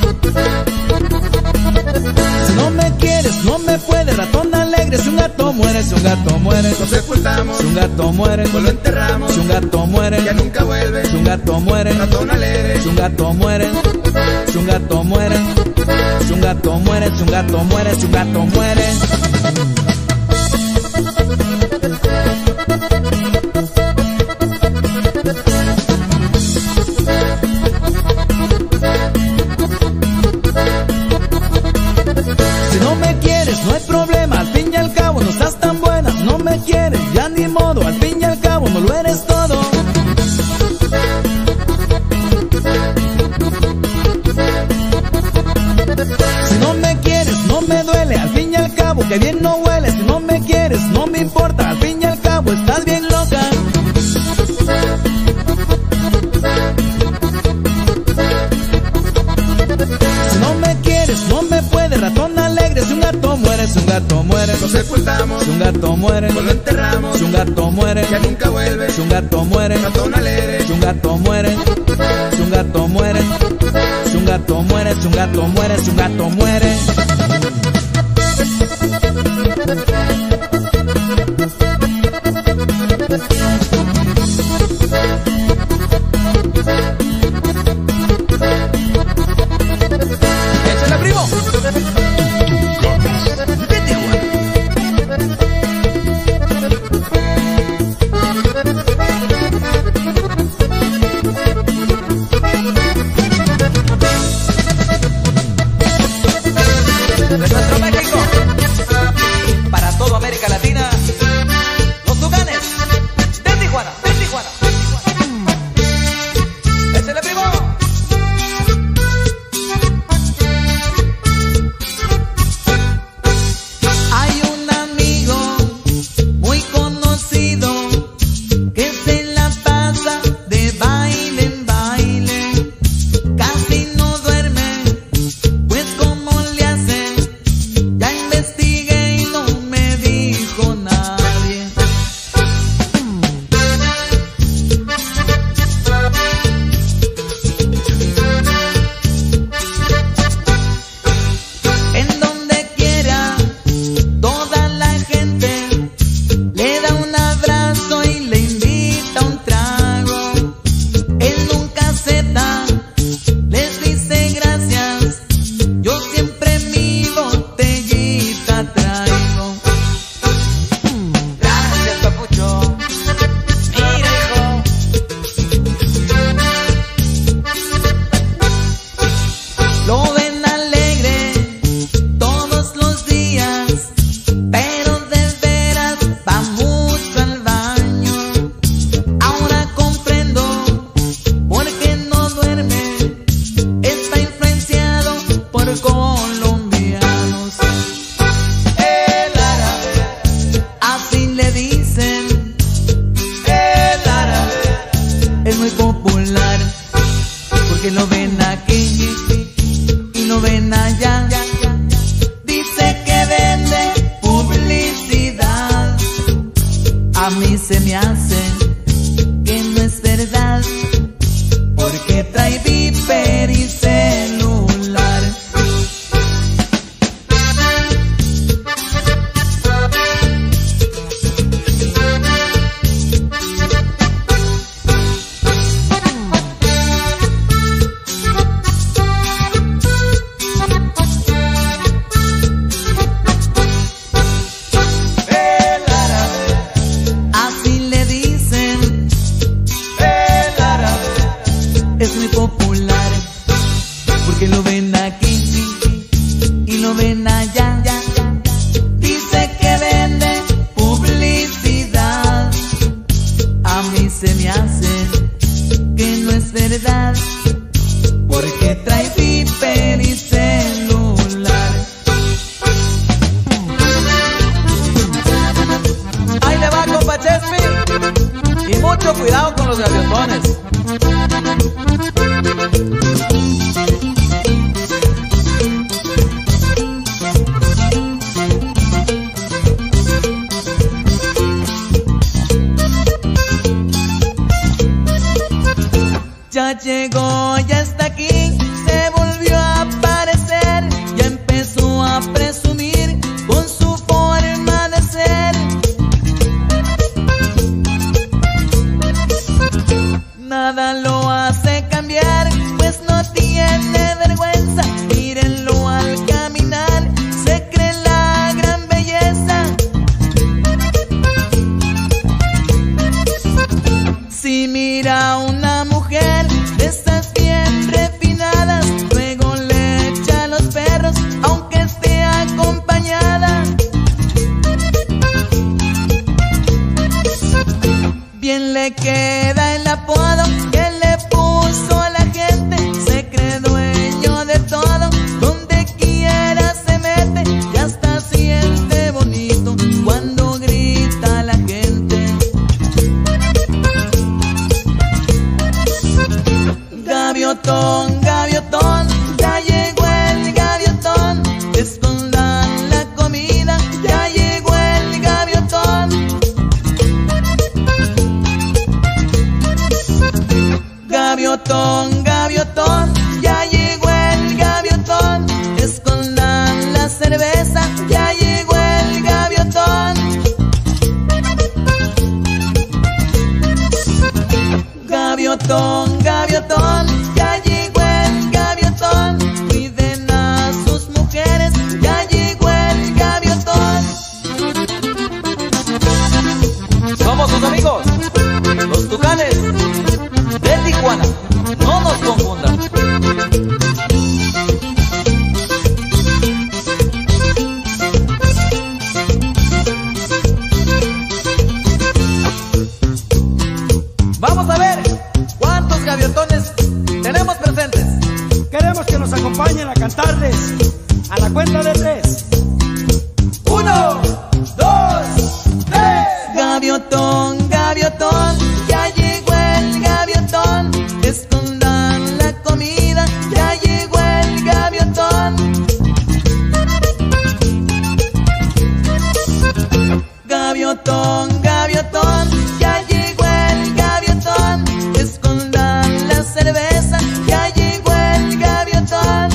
Si no me quieres, no me puedes, ratón alegre, si un gato muere muere, si un gato muere, lo sepultamos. si un gato muere, pues lo enterramos. si un gato muere, ya nunca vuelve. si un gato muere, ratón alegre. si un gato muere, si un gato muere, si un gato muere, si un gato muere, si un gato muere. Si no me quieres, no hay problema, al fin y al cabo no estás tan buena. Si no me quieres, ya ni modo, al fin y al cabo no lo eres todo. Si no me quieres, no me duele, al fin y al cabo que bien no huele. Si no me quieres, no me importa, al fin y al cabo estás bien loca. Si no me quieres, no me puedes, ratón alegre. Si un gato muere, si un gato muere, lo sepultamos. si un gato muere, pues lo enterramos. si un gato muere, ya nunca vuelve. si un gato muere, ratón alegre. si un gato muere, si un gato muere, si un gato muere, si un gato muere, si un gato muere. ¡Échale, primo! ¡Vete, Juan! De nuestro México, para toda América Latina, los Tucanes de Tijuana, de Tijuana. ¡Échale, primo! Hay un amigo muy conocido que se la pasa de baile en baile, casi no duerme, pues como le hace, ya investigué y no me dijo nadie. En donde quiera, toda la gente le da un abrazo y le invita un trago. En un caseta les dice gracias, yo siempre mi botellita traigo. Gracias, papucho. Mira, hijo. Lo ven alegre todos los días, pero de veras va mucho al baño. Ahora comprendo por qué no duerme, está influenciado por colombianos. El árabe, así le dicen. El árabe es muy popular porque lo ven aquí y lo ven allá. Dice que vende publicidad. A mí se me hace que no es verdad, porque trae viper y celular. El árabe, Así le dicen. el árabe. Es muy popular porque lo ven aquí y lo ven allá. Dice que vende publicidad. A mí se me hace que no es verdad, porque trae viper y celular. Ahí le va, compa Chespi. Y mucho cuidado con los gaviotones. Ya llegó, ya está aquí, se volvió a aparecer, ya empezó a presumir con su forma de ser. Gaviotón, gaviotón, ya llegó el gaviotón. Cuiden a sus mujeres, ya llegó el gaviotón. Somos sus amigos, los Tucanes de Tijuana, no nos confundan. Vamos a ver cuántos gaviotones tenemos presentes. Queremos que nos acompañen a cantarles a la cuenta de 3. 1, 2, 3. Gaviotón, gaviotón, ya llegó el gaviotón. Escondan la comida, ya llegó el gaviotón. Gaviotón, gaviotón, ya llegó el gaviotón. Escondan la cerveza, ya llegó el gaviotón.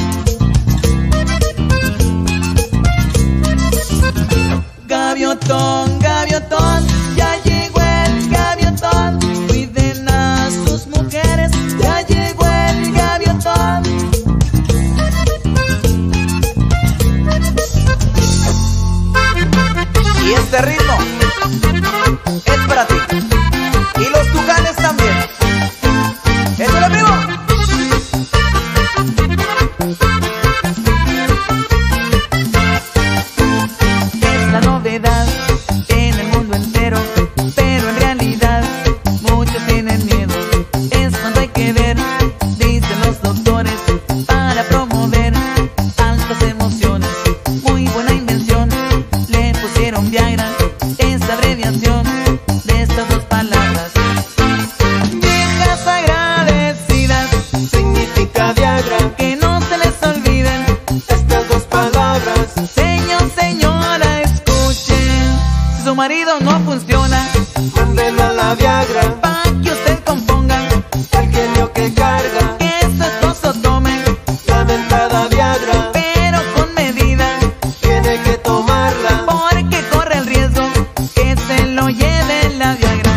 Gaviotón, gaviotón, ya llegó el gaviotón. Cuiden a sus mujeres, ya llegó el gaviotón. Y este ritmo es para ti. Y los Tucanes también. ¡Échale, primo! Es la novedad en el mundo entero, pero en realidad muchos tienen miedo. Es cuando hay que ver, dicen los doctores, para promover altas emociones. Muy buena invención, le pusieron Viagra, esta abreviación de estas dos palabras. Viejas agradecidas, Significa Viagra, que no se les olviden. estas dos palabras. Señor, señora, escuchen, si su marido no funciona, Mándelo a la Viagra, pa' que usted componga, el genio que carga. que su esposo tome, La mentada Viagra, pero con medida, tiene que tomarla. porque corre el riesgo que se lo lleve la Viagra.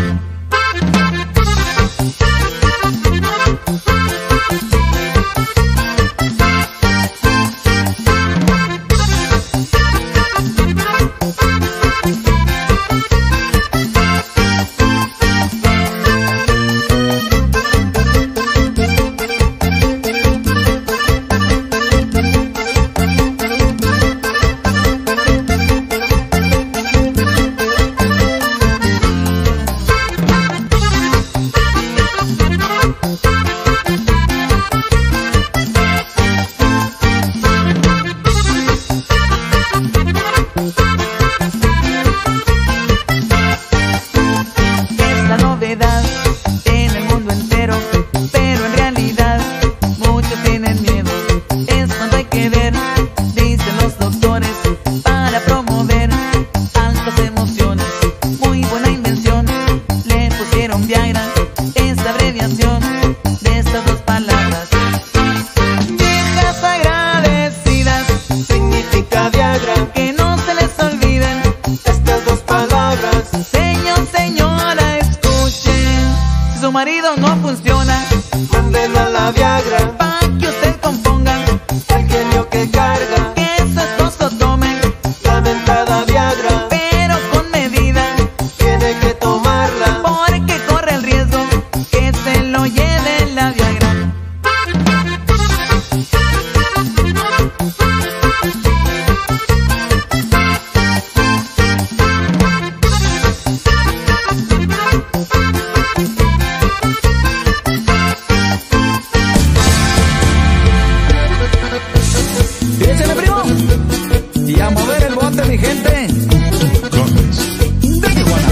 Es la novedad en el mundo entero, pero en realidad muchos tienen miedo. Es cuando hay que ver, dicen los doctores, para promover altas emociones. Muy buena invención, le pusieron Viagra, esta abreviación de estas dos palabras. Viejas agradecidas, Significa Viagra, que no se les olviden. estas dos palabras. Señor, señora, escuchen, si su marido no funciona, Mándelo a la Viagra, pa' que usted componga, el genio que carga. que su esposo tome, La mentada Viagra, pero con medida, tiene que tomarla. porque corre el riesgo que se lo lleve la Viagra. Échale, primo. Y a mover el bote, mi gente. De Tijuana.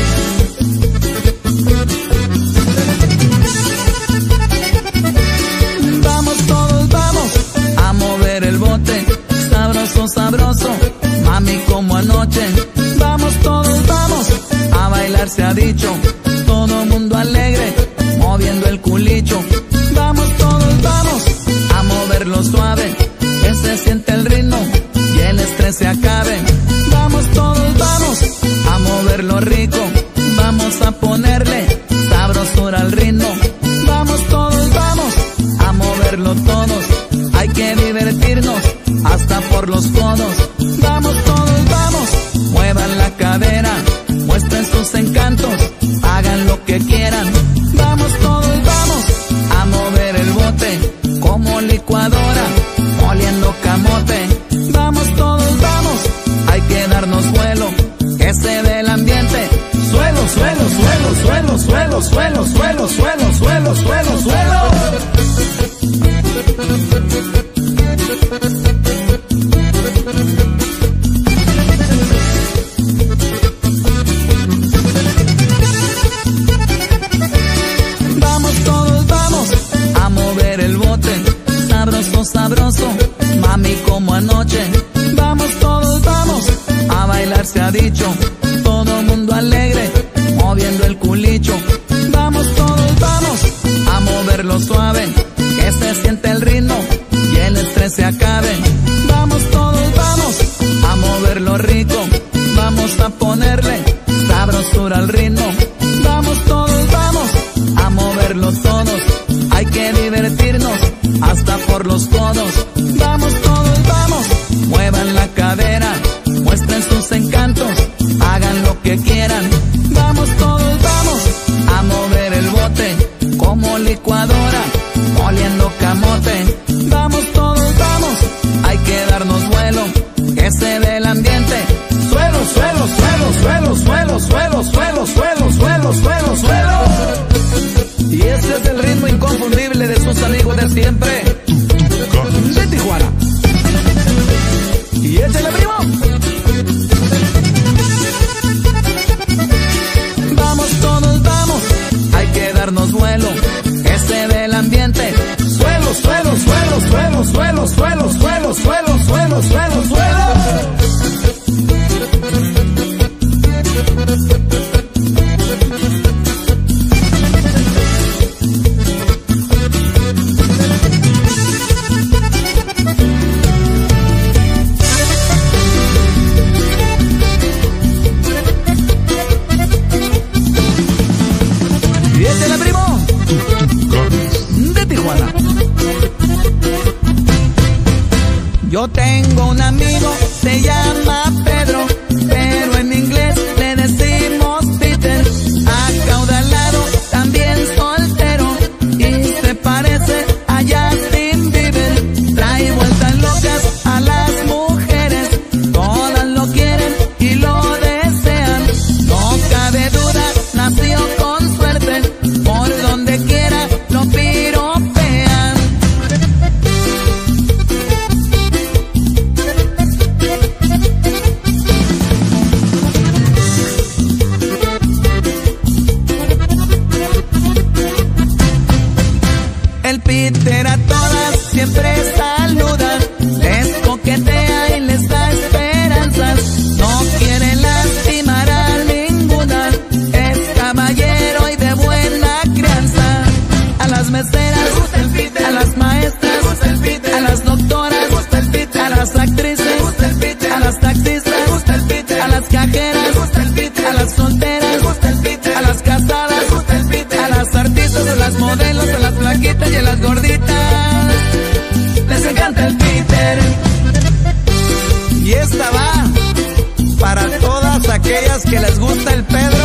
Vamos todos, vamos a mover el bote, sabroso, sabroso, mami como anoche. Vamos todos, vamos a bailar, se ha dicho, todo mundo alegre, moviendo el culicho. Vamos todos, vamos a moverlo suave, que se siente el ritmo y el estrés se acabe. Vamos todos, vamos a moverlo rico, vamos a ponerle sabrosura al ritmo. por los codos. Vamos todos, vamos, muevan la cadera, muestren sus encantos, hagan lo que quieran. Vamos todos, vamos, a mover el bote como licuadora, moliendo camote. Vamos todos, vamos, hay que darnos vuelo, que se dé el ambiente. Suelo, suelo, suelo, suelo, suelo, suelo, suelo, suelo, suelo, suelo, suelo. Vamos todos, vamos, a mover el bote, sabroso, sabroso, mami como anoche. Vamos todos, vamos, a bailar se ha dicho, todo mundo alegre, moviendo el culicho. Vamos todos, vamos, a moverlo suave, que se siente el ritmo y el estrés se acabe. Vamos todos, vamos, a moverlo rico, vamos a ponerle sabrosura al ritmo. Vamos todos, vamos, a moverlo todos, hay que divertirnos hasta por los codos. Vamos todos, vamos, muevan la cadera, muestren sus encantos, hagan lo que quieran. Vamos todos, vamos, a mover el bote como licuadora, moliendo camote. Vamos todos, vamos, hay que darnos vuelo, que se dé el ambiente. Suelo, suelo, suelo, suelo, suelo, suelo, suelo, suelo, suelo, suelo, suelo. Y este es el ritmo inconfundible de sus amigos de siempre, de Tijuana. Y échale, primo. Vamos todos, vamos, hay que darnos vuelo, que se dé el ambiente. Suelo, suelo, suelo, suelo, suelo, suelo, suelo, suelo, suelo, suelo, suelo. Yo tengo un amigo, se llama Pedro, pero en inglés le decimos Peter. Acaudalado, también soltero, y se parece a Justin Bieber. Trae vueltas locas a las mujeres, todas lo quieren y lo desean. No cabe duda, nació con suerte, por donde quiera lo piropean. El Peter a todas siempre saluda, les coquetea y les da esperanzas. No quiere lastimar a ninguna, es caballero y de buena crianza. A las meseras, a las maestras, a las doctoras, a las actrices, a las taxistas, a las cajeras, a las solteras, a las casadas, a las artistas, a las modelos, a las flaquitas y a las gorditas. Les encanta el Peter. Y esta va para todas aquellas que les gusta el Pedro.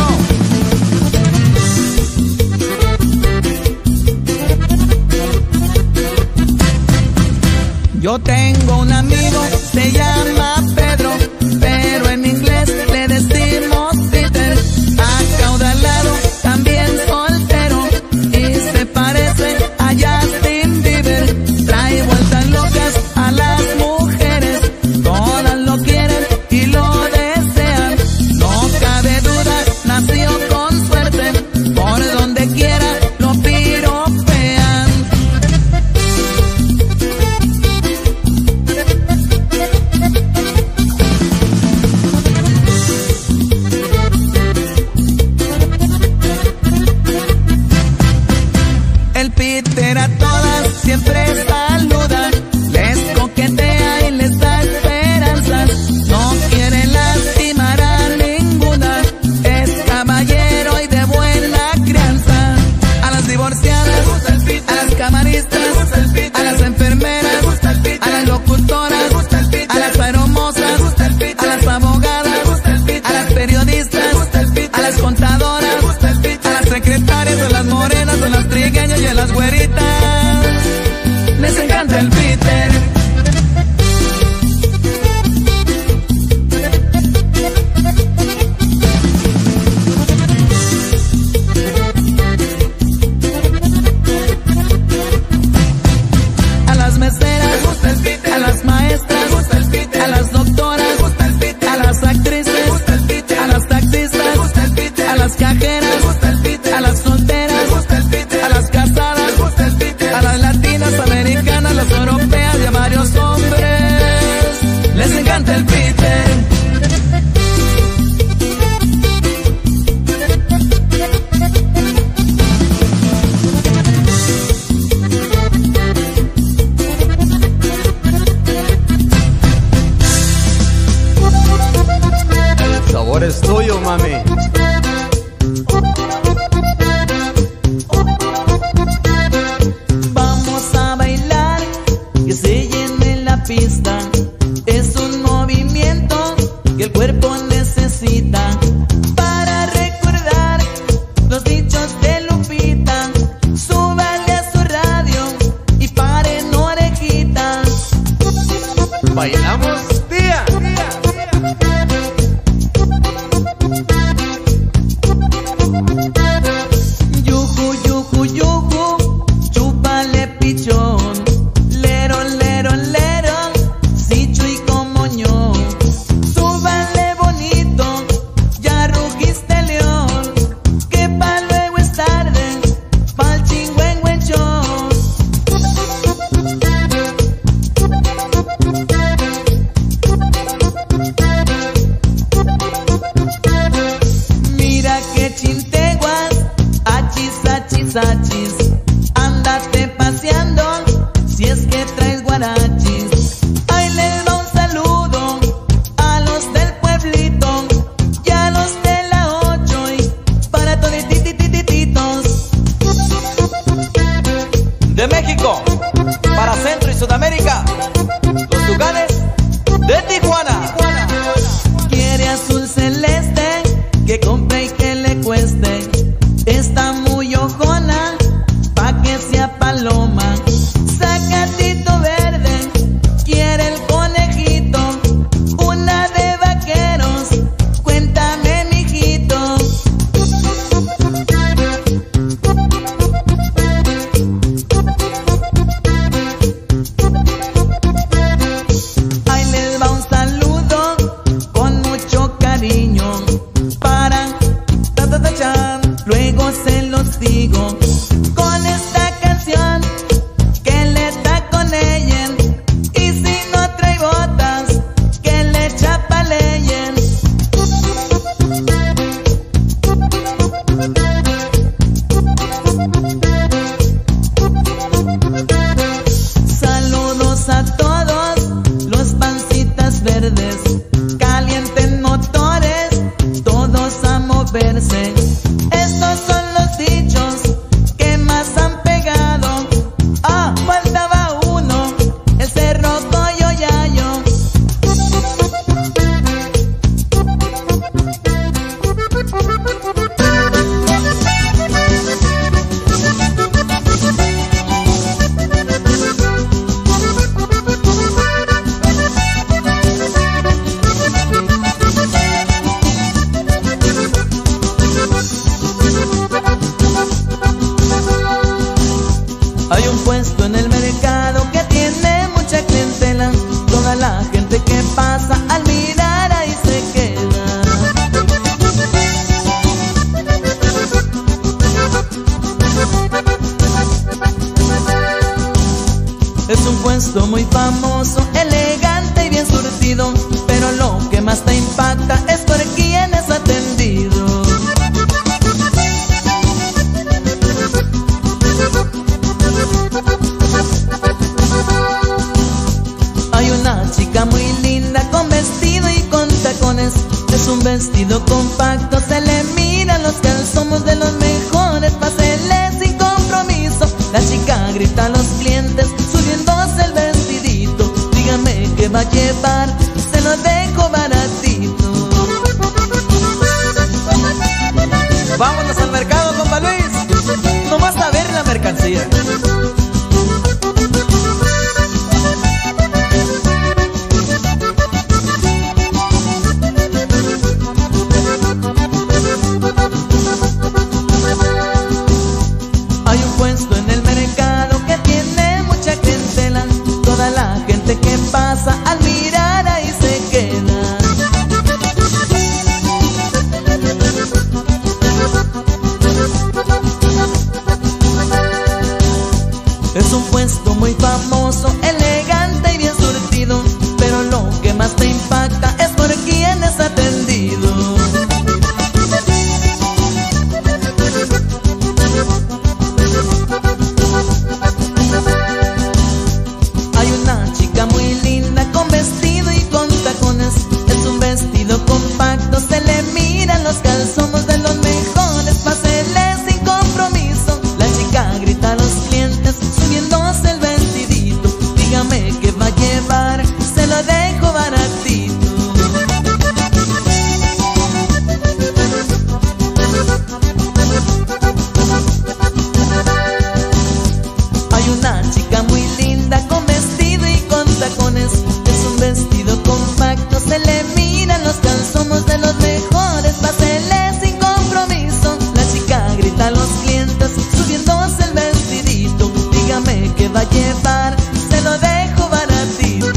Yo tengo un amigo, se llama Pedro, pero en inglés le decimos Peter. Acaudalado, también soltero, y se parece a Justin Bieber. Trae vueltas locas a las mujeres, todas lo quieren y lo desean. No cabe duda, nació con suerte, por donde quiera lo piropean. quieren. El sabor es tuyo, mami. Vamos a bailar, que se llene la pista. Es un movimiento que el cuerpo necesita para recordar los dichos de Lupita. Súbale a su radio y paren orejitas. Bailamos, tía. Yuju, yuju, yuju, chúpale pichón. Lero, lero, lero, sicho y comoñón. Súbale bonito, ya rugiste león. Que pa' luego es tarde, pa'l chingüengüenchón. Mira que chinteguas, achis, achis, achis. Ándate paseando, si es que traes guarachis. Ahí les va un saludo a los del pueblito y a los de la 8 y para toditititititos. De México, para Centro y Sudamérica, los lugares de Tijuana. Quiere azul celeste, que compre y que le cueste. Está muy ojona, pa' que sea paloma. Zacatito verde, quiere el conejito. Una de vaqueros, cuéntame mijito. Ahí les va un saludo con mucho cariño para ta-ta-ta-chan. Luego se los digo con esta canción que le da con ella. Y si no trae botas, que le chapaleyen. Saludos a todos los pancitas verdes. Calienten motores, todos a moverse. Estos son los dichos que más han pegado. Ah, faltaba uno, el Cerro Coyoyayo. Hay un puesto en el mercado que tiene mucha clientela. Toda la gente que pasa al mirar ahí se queda. Es un puesto muy famoso, elegante y bien surtido, pero lo que más te impacta es por quién es atendido. Hay una chica muy linda con vestido y con tacones. Es un vestido compacto, se le miran los calzones de los mejores. Pásele sin compromiso. La chica grita a los clientes, subiéndose el vestidito. Dígame qué va a llevar, se lo dejo baratito. Vámonos al mercado, compa Luis. Nomás a ver la mercancía. Hay un puesto en el mercado que tiene mucha clientela. Toda la gente que pasa al mirar ahí se queda. vestido compacto, se le miran los calzones de los mejores pasteles sin compromiso. La chica grita a los clientes subiéndose el vestidito. Dígame qué va a llevar, se lo dejo baratito. Hay una chica muy linda con vestido y con tacones. Es un vestido compacto, se le miran los calzones de los mejores pasteles sin compromiso. La chica grita a los clientes subiéndose el vestidito. Dígame qué va a llevar, se lo dejo baratito.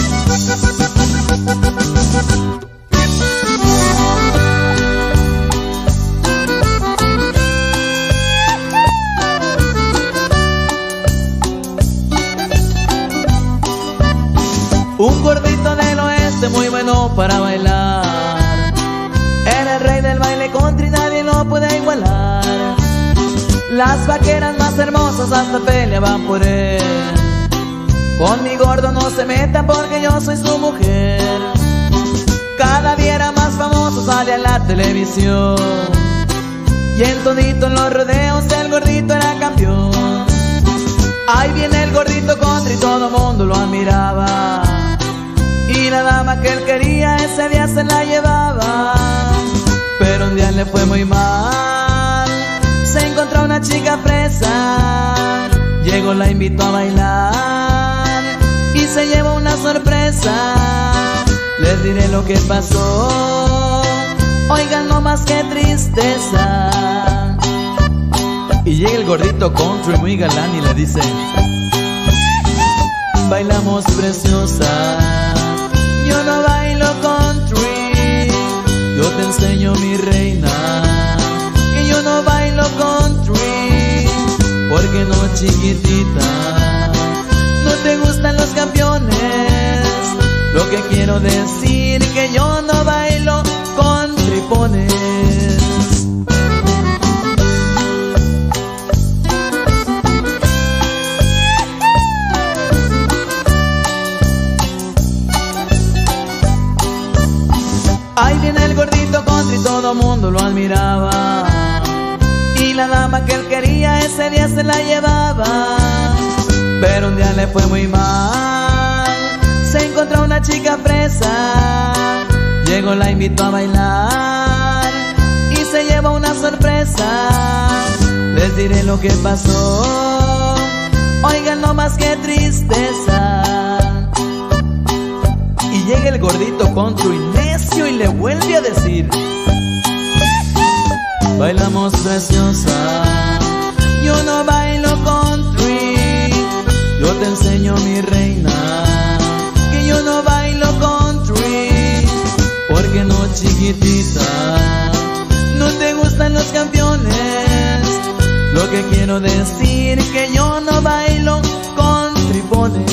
Un gordito del oeste muy bueno para bailar. Era el rey del baile country, nadie lo puede igualar. Las vaqueras más hermosas hasta peleaban por él. Con mi gordo no se metan porque yo soy su mujer. Cada día era más famoso, sale a la televisión. Y en todito en los rodeos el gordito era campeón. Ahí viene el gordito country, todo mundo lo admiraba. Y la dama que él quería ese día se la llevaba. Pero un día le fue muy mal. Se encontró una chica fresa. Llegó, la invitó a bailar y se llevó una sorpresa. Les diré lo que pasó. Oigan nomás qué tristeza. Y llega el gordito country muy galán y le dice: bailamos preciosa, yo no bailo country, yo te enseño mi reina, que yo no bailo country, porque no chiquitita, no te gustan los campeones, lo que quiero decir que yo no bailo con tripones. Ahí viene el gordito country, todo mundo lo admiraba. Y la dama que él quería ese día se la llevaba. Pero un día le fue muy mal. Se encontró una chica fresa. Llegó, la invitó a bailar y se llevó una sorpresa. Les diré lo que pasó. Oigan nomás qué tristeza. Y llega el gordito country necio y le vuelve a decir: bailamos preciosa, yo no bailo country, yo te enseño mi reina, que yo no bailo country, porque no chiquitita, no te gustan los campeones, lo que quiero decir que yo no bailo con tripones.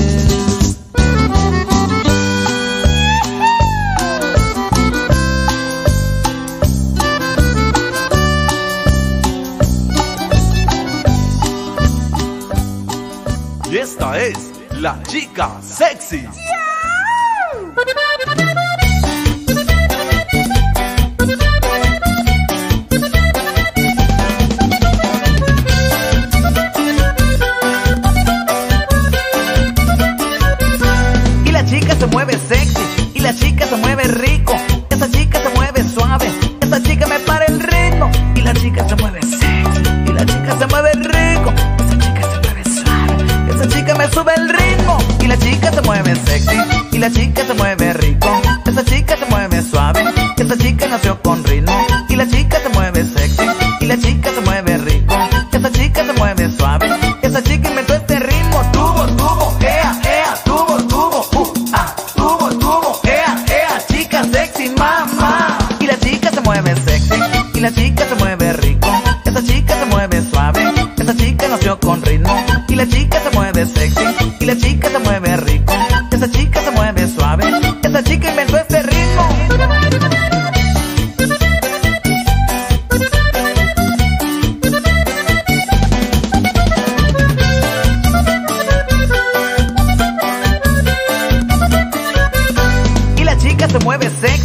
Y esta es la chica sexy. Y la chica se mueve sexy, y la chica se mueve rico. Esa chica se mueve suave, esa chica me para el ritmo. Y la chica se mueve sexy, y la chica se mueve rico. Esa chica se mueve suave, esa chica me sube el ritmo. Y la chica se mueve sexy, y la chica se mueve rico. Esa chica se mueve suave, esa chica nació con ritmo. Y la chica se mueve sexy, y la chica se mueve rico. Esa chica se mueve suave, esa chica inventó este ritmo. Tubo, tubo, ea, ea, tubo, tubo, tubo, tubo, ea, ea, chica sexy, mamá. Y la chica se mueve sexy, y la chica se mueve rico. Esa chica se mueve suave, esa chica nació con ritmo. Y la chica se mueve sexy, y la chica se mueve rico. Esa chica se mueve suave, esa chica inventó este ritmo.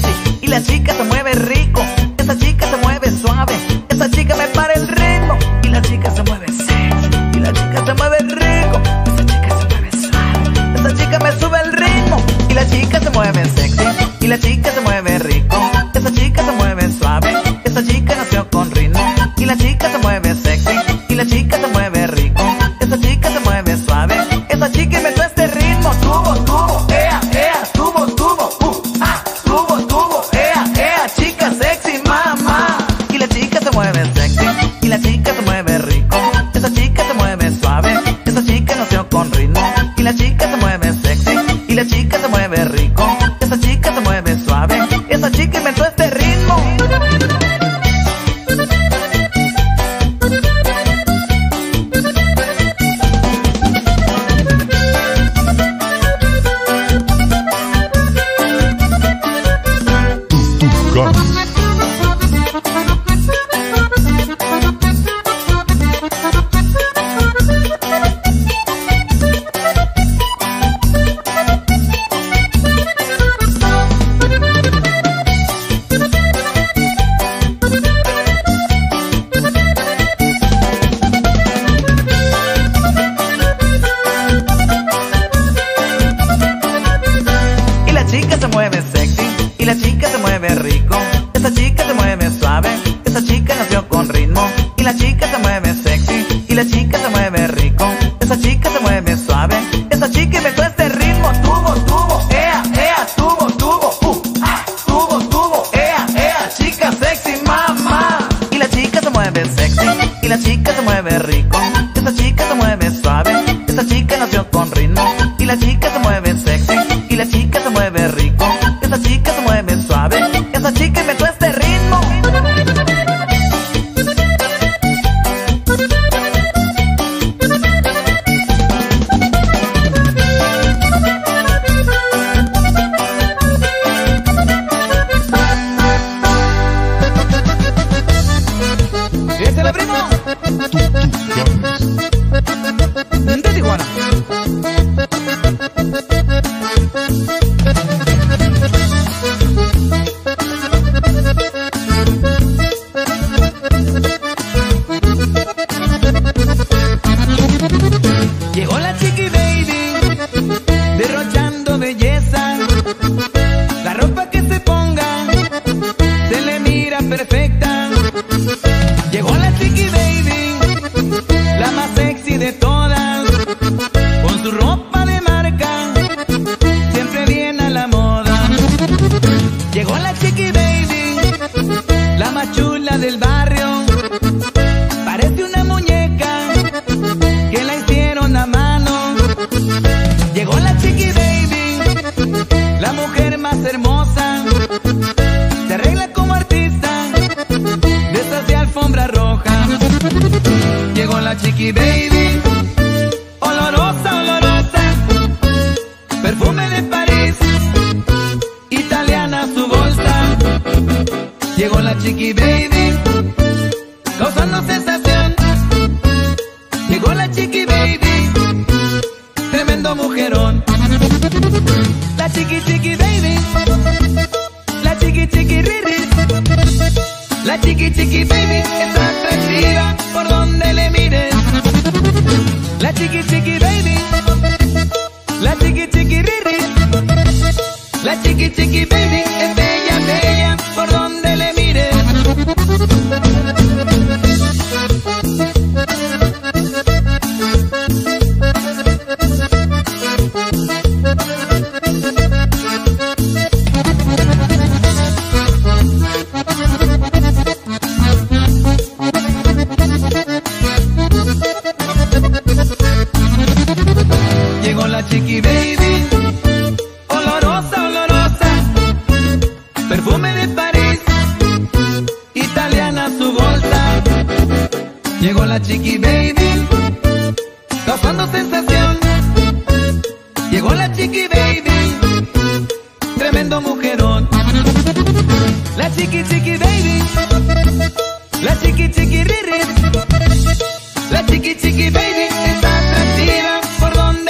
sexy y la chica se mueve rico. Esa chica se mueve suave, esa chica me para el ritmo. Y la chica se mueve sexy y la chica se mueve rico. Esa chica se mueve suave, esa chica me sube el ritmo. Y la chica se mueve sexy y la chica se mueve rico. Esa chica se mueve suave, esa chica nació con ritmo. Y la chica se mueve sexy y la chica se mueve rico. Esa chica se mueve suave, esa chica inventó este ritmo. Tubo, tubo, ea, ea, tubo, tubo, tubo, tubo, ea, ea, chica sexy, mamá. Y la chica se mueve sexy y la chica se mueve rico. Esa chica se mueve suave, esa chica nació con ritmo. Y la chica se mueve sexy y la chica se mueve rico. Esa chica se mueve suave, esa chica inventó este ritmo.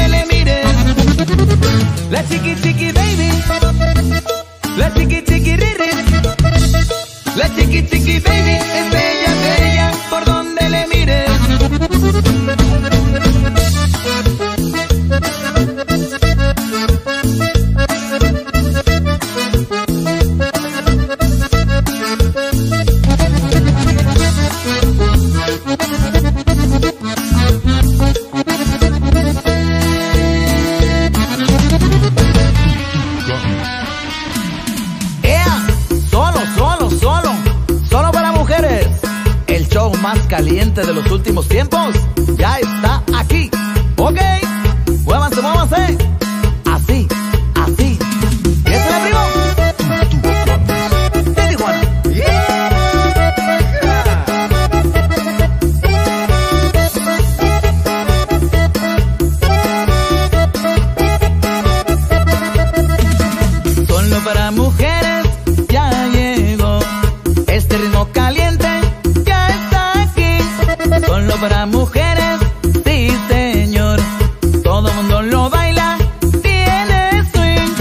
La chiqui chiqui baby, la chiqui chiqui más caliente de los últimos tiempos ya está aquí. Ok, muévanse, muévanse. Así, así. ¿Y eso es, primo? De Tijuana. Solo para mujeres ya llegó este ritmo caliente, ya está aquí. Solo para mujeres, sí señor. Todo mundo lo baila, tiene swing.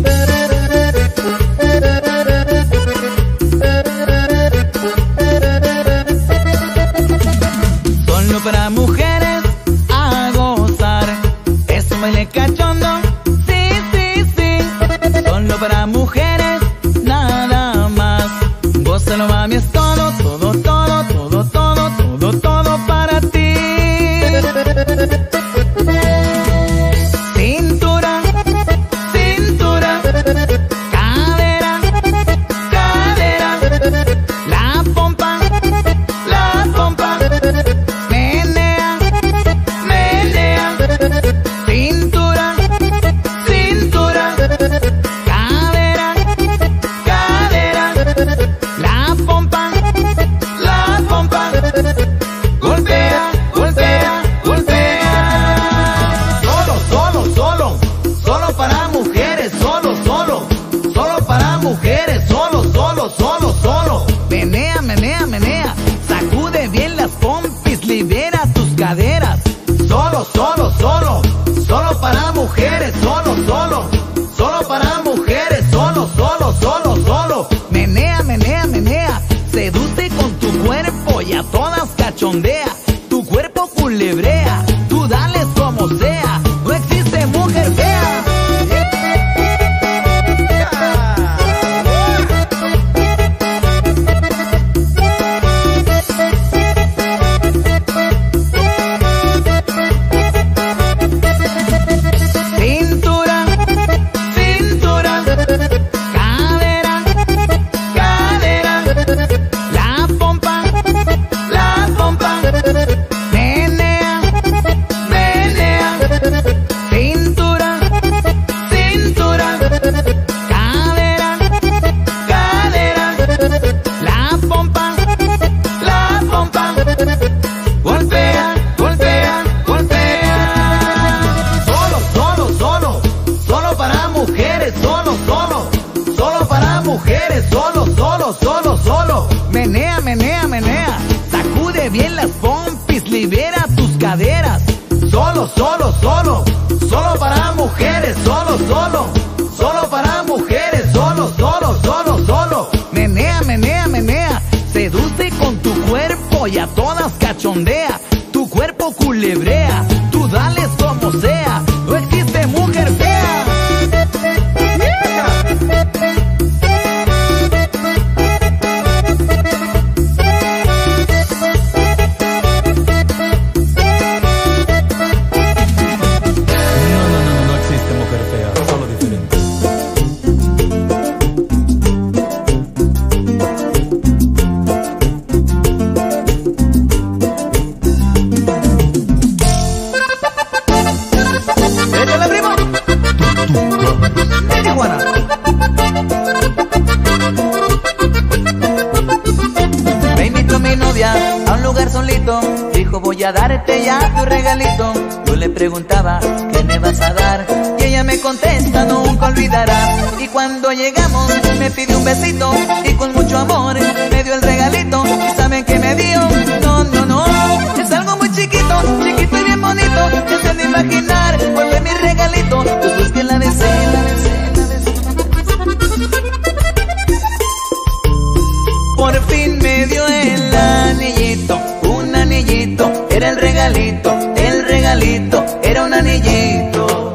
Solo para mujeres, a gozar. Es un baile cachondo, sí, sí, sí. Solo para mujeres, nada más. Gózalo, mami, es todo, todo, todo, todo, todo, todo, todo para ti. Cintura, cintura, cadera, cadera, la pompa, menea, menea, cintura, cintura, cadera, cadera, la pompa, golpea, golpea, golpea. Solo, solo, solo, solo para mujeres, solo, solo, solo para mujeres, solo, solo, solo, solo. Menea, menea, menea, sacude bien las pompis, libera tus caderas. Solo, solo, solo, solo para mujeres, solo, solo, solo para mujeres, solo, solo, solo, solo. Menea, menea, menea, seduce con tu cuerpo y a todas cachondea. Tu cuerpo culebrea, tú dales como sea, no existe mujer fea. Cintura, cintura, cadera, cadera, la pompa, menea, menea, cintura, cintura, cadera, cadera, la pompa, golpea, golpea, golpea. Solo, solo, solo, solo para mujeres, solo, solo, solo para mujeres, solo, solo, solo, solo. Menea, menea, menea, sacude bien las pompis, libera tus caderas. Solo, solo, solo, solo para mujeres, solo, solo, solo para mujeres, solo, solo, solo, solo. Menea, menea, menea, seduce con tu cuerpo y a todas cachondea. Tu cuerpo culebrea, tú dales como sea, no existe mujer fea. No existe mujer fea, solo diferente. ¡Échale, primo! ¡De Tijuana! Me invitó mi novia a un lugar solito. Dijo, voy a darte ya tu regalito. Yo le preguntaba, ¿qué me vas a dar? Y ella me contesta, nunca olvidarás. Y cuando llegamos, me pidió un besito. Y con mucho amor, me dio el regalito. ¿Y saben qué me dio? No, no, no, es algo muy chiquito, chiquito y bien bonito. No se han de imaginar cuál fue mi regalito. Después que la besé, la besé, la besé. Por fin me dio el anillito, un anillito. Era el regalito, era un anillito.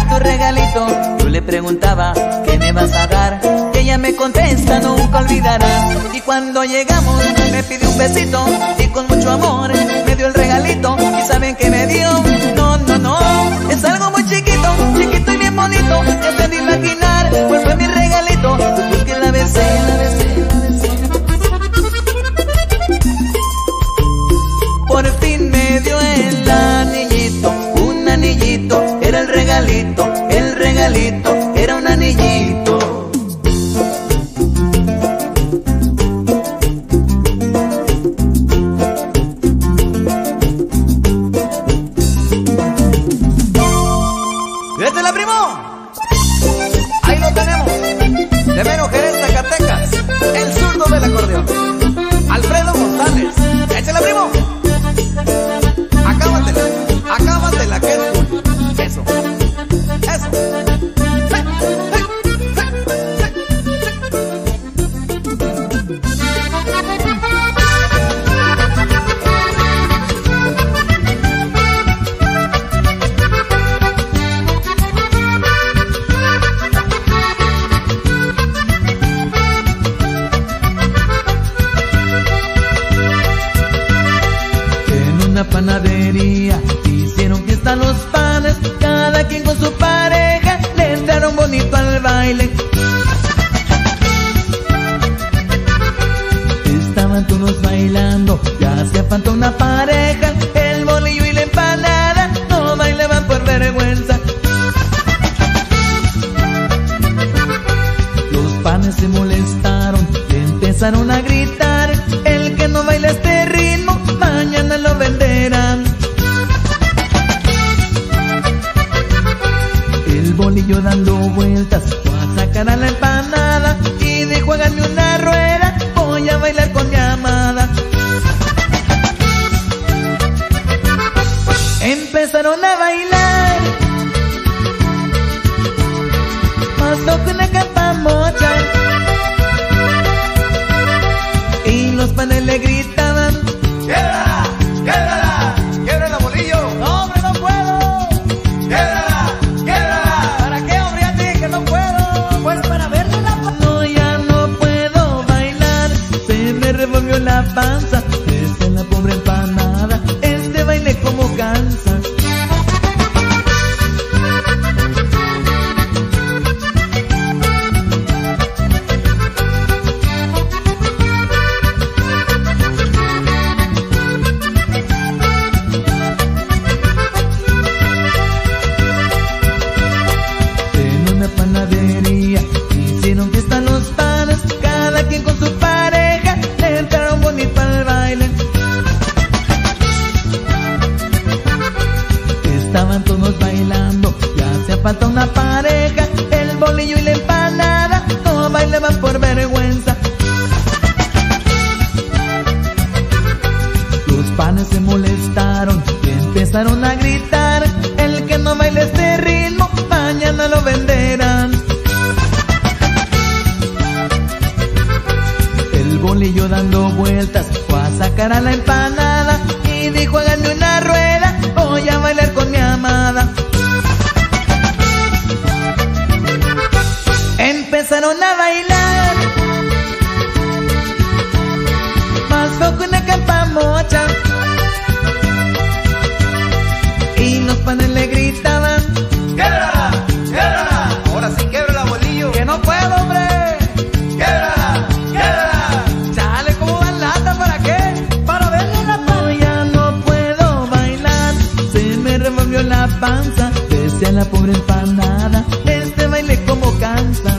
dar tu regalito. Yo le preguntaba, ¿qué me vas a dar? Que ella me contesta, nunca olvidarás. Y cuando llegamos me pidió un besito y con mucho amor me dio el regalito. ¿Y saben qué me dio? No, no, no, es algo muy chiquito, chiquito y bien bonito. Ya se de imaginar cuál fue mi regalito. Porque la besé, la besé, la besé. Por fin me dio el anillito, un anillito, era el regalito era un anillito. ¡Créetela, primo! Ahí lo tenemos, de Mero Jerez, Zacatecas, el zurdo del acordeón, Alfredo González. ¡Échela, primo! Acábatela, que es cool. Eso, eso. Panadería hicieron fiesta los panes, cada quien con su pareja le entraron bonito al baile. Estaban todos bailando, ya hacía falta una pareja, el bolillo y la empanada no bailaban por vergüenza. Los panes se molestaron y empezaron a gritar, el que no baila este ritmo mañana lo venderán. El bolillo dando vueltas fue a sacar a la empanada y dijo, háganme una rueda, voy a bailar con mi amada. Empezaron a bailar, pasó con una capamocha y los panes le gritaban, ¡quiebrala! ¡Quiebrala! ¡Quiebrala, bolillo! ¡no, hombre, no puedo! ¡Quiebrala! ¡Quiebrala! ¿Para qué, hombre, a ti que no puedo? Pues para verle la No, ya no puedo bailar, se me revolvió la panza, esa es la pobre empanada, este baile como cansa. Panadería hicieron fiesta los panes, cada quien con su pareja le entraron bonito al baile. Estaban todos bailando, ya hacía falta una pareja, el bolillo y la empanada no bailaban por vergüenza. Los panes se molestaron y empezaron a gritar, el que no baile este ritmo mañana lo venderán. El bolillo dando vueltas fue a sacar a la empanada y dijo, háganme una rueda, voy a bailar con mi amada. Empezaron a bailar, pasó con una capamocha y los panes le gritaban, ¡quiebrala! ¡Quiebrala! Ahora sí, quiebrala, bolillo. que no puedo, hombre. ¡Quiebrala! ¡Quiebrala! Chale, ¿cómo dan lata? ¿Para qué? Para verle la panza. No, ya no puedo bailar, se me revolvió la panza, decía la pobre empanada, este baile como cansa.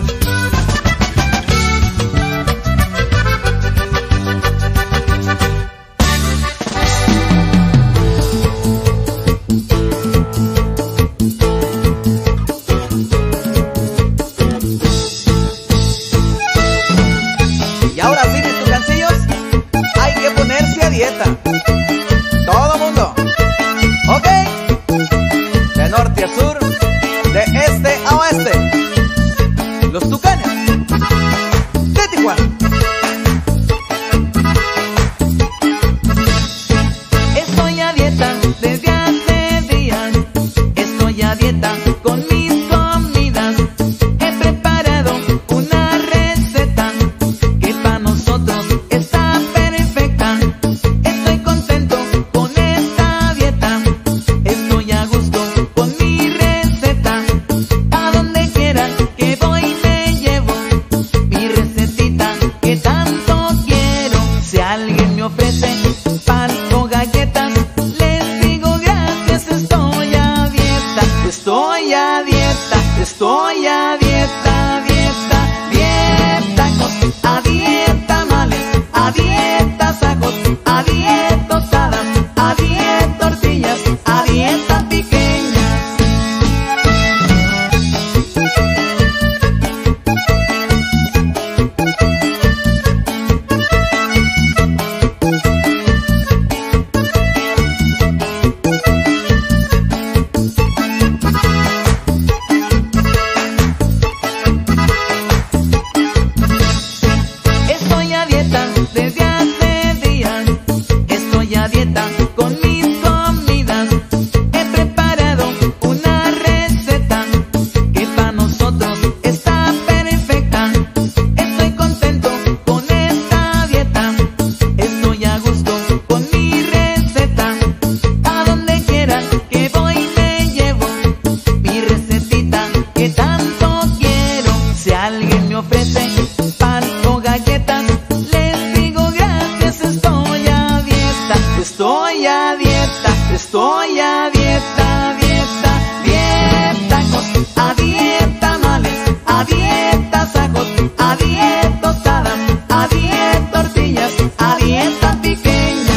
Y ahora sí, mis tucancillos, hay que ponerse a dieta. Todo mundo, ¿ok? De norte a sur, de este a oeste. a dieta, estoy a dieta, dieta, dieta, a dieta tamales, a dieta sajos, a dieta tostadas, a dieta tortillas, a dieta pequeñas. Estoy a dieta desde hace días, estoy a dieta con mis comidas. He preparado una receta que para nosotros está perfecta. Estoy contento con esta dieta, estoy a gusto con mi receta. A donde quiera que voy me llevo mi recetita que tanto quiero. Si alguien me ofrece pan o galletas, les digo gracias, estoy a dieta, estoy a dieta, estoy a dieta, dieta, dieta, a dieta tamales, a dieta sajos, a dieta tostadas, a dieta tortillas, a dieta pequeñas.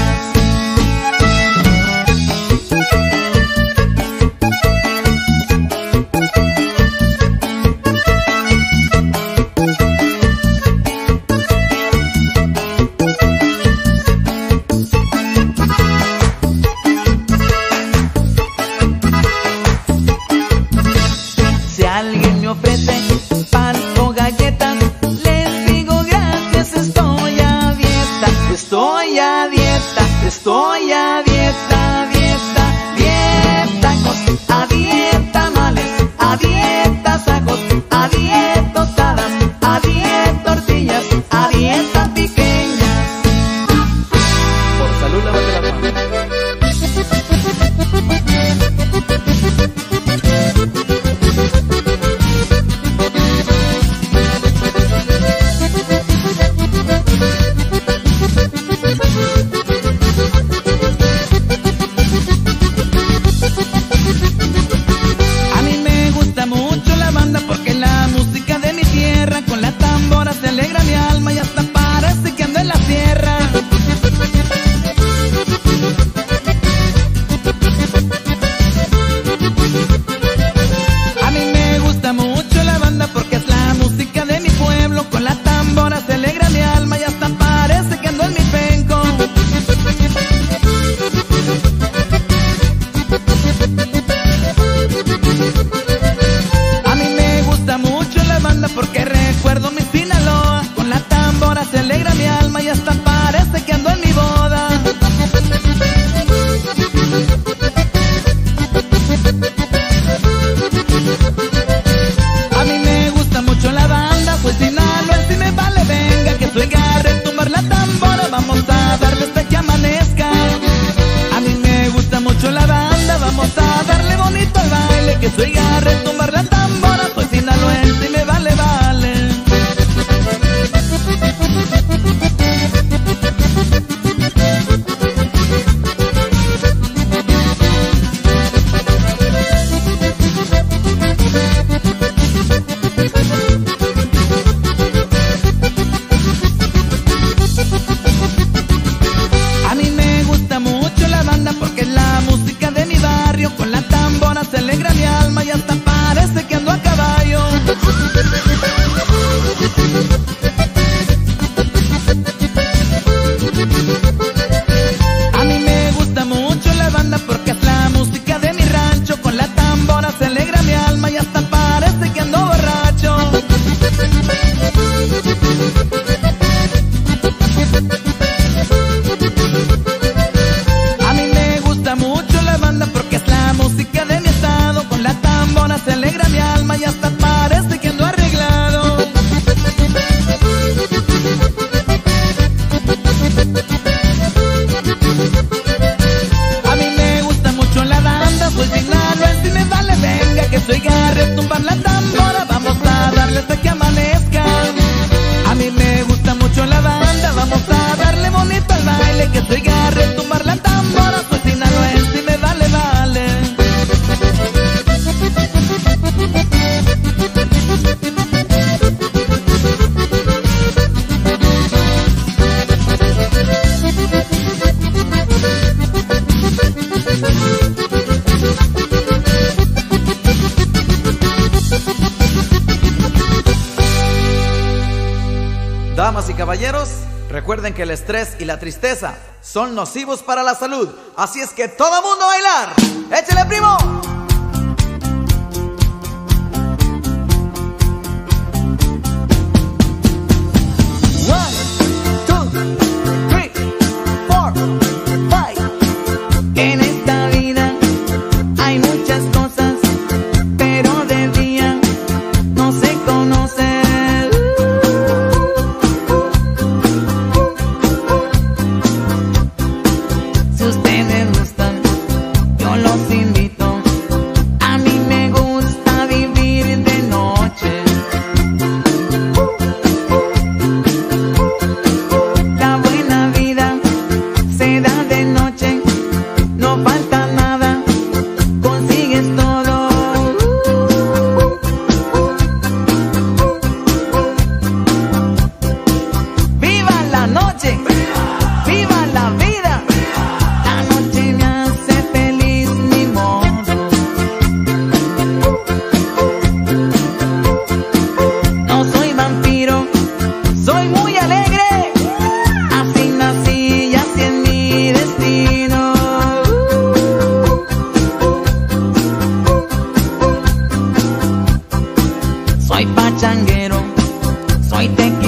Si alguien me ofrece pan o galletas, les digo gracias, estoy a dieta, estoy a dieta, estoy a dieta, dieta, dieta, a dieta tamales, a dieta sajos, a dieta tostadas, a dieta tortillas, a dieta pequeñas. Por salud, lávate las manos. A mí me gusta mucho la banda porque la música de mi tierra con la tambora se alegra mi alma y hasta parece que ando en la sierra. A mí me gusta mucho la banda porque es la música de mi pueblo, con la tambora se alegra mi alma y hasta parece que ando en mi penco. A mí me gusta mucho la banda porque recuerdo mi Sinaloa, con la tambora se alegra mi alma y hasta parece que ando en mi boda. A mí me gusta mucho la banda, pues Sinaloa si me vale venga, que soy a retumbar la tambora, vamos a darle hasta que amanezca. A mí me gusta mucho la banda, vamos a darle bonito al baile, que soy a retumbar la tambora, soy sinaloense y me vale, vale. A mí me gusta mucho la banda porque es la música de mi barrio, con la tambora se alegra mi alma y hasta parece que ando a caballo. A mí me gusta mucho la banda porque es la música de mi rancho, con la tambora se alegra mi alma y hasta parece que ando borracho. A mí me gusta mucho la banda porque es la música de mi estado, con la tambora se alegra mi alma y hasta parece que ando arreglado. A mí me gusta mucho la banda, pues Sinaloa si me vale venga, que soy a retumbar la tambora, vamos a darle hasta que amanezca. A mí me gusta mucho la banda, vamos a darle bonito al baile, que soy a retumbar la tambora, pues Sinaloa si me vale, vale. Damas y caballeros, recuerden que el estrés y la tristeza son nocivos para la salud. Así es que todo mundo a bailar. ¡Échale, primo! En esta vida hay muchas cosas, pero de día no se conocen. Si ustedes gustan, yo los invito. A mí me gusta vivir de noche. La buena vida se da de noche. No falta nada, consigues todo. ¡Viva la noche! ¡Viva la vida! La noche me hace feliz, ni modo. No soy vampiro, soy muy alegre. Así nací y así es mi destino. Soy pachanguero, soy tequilero.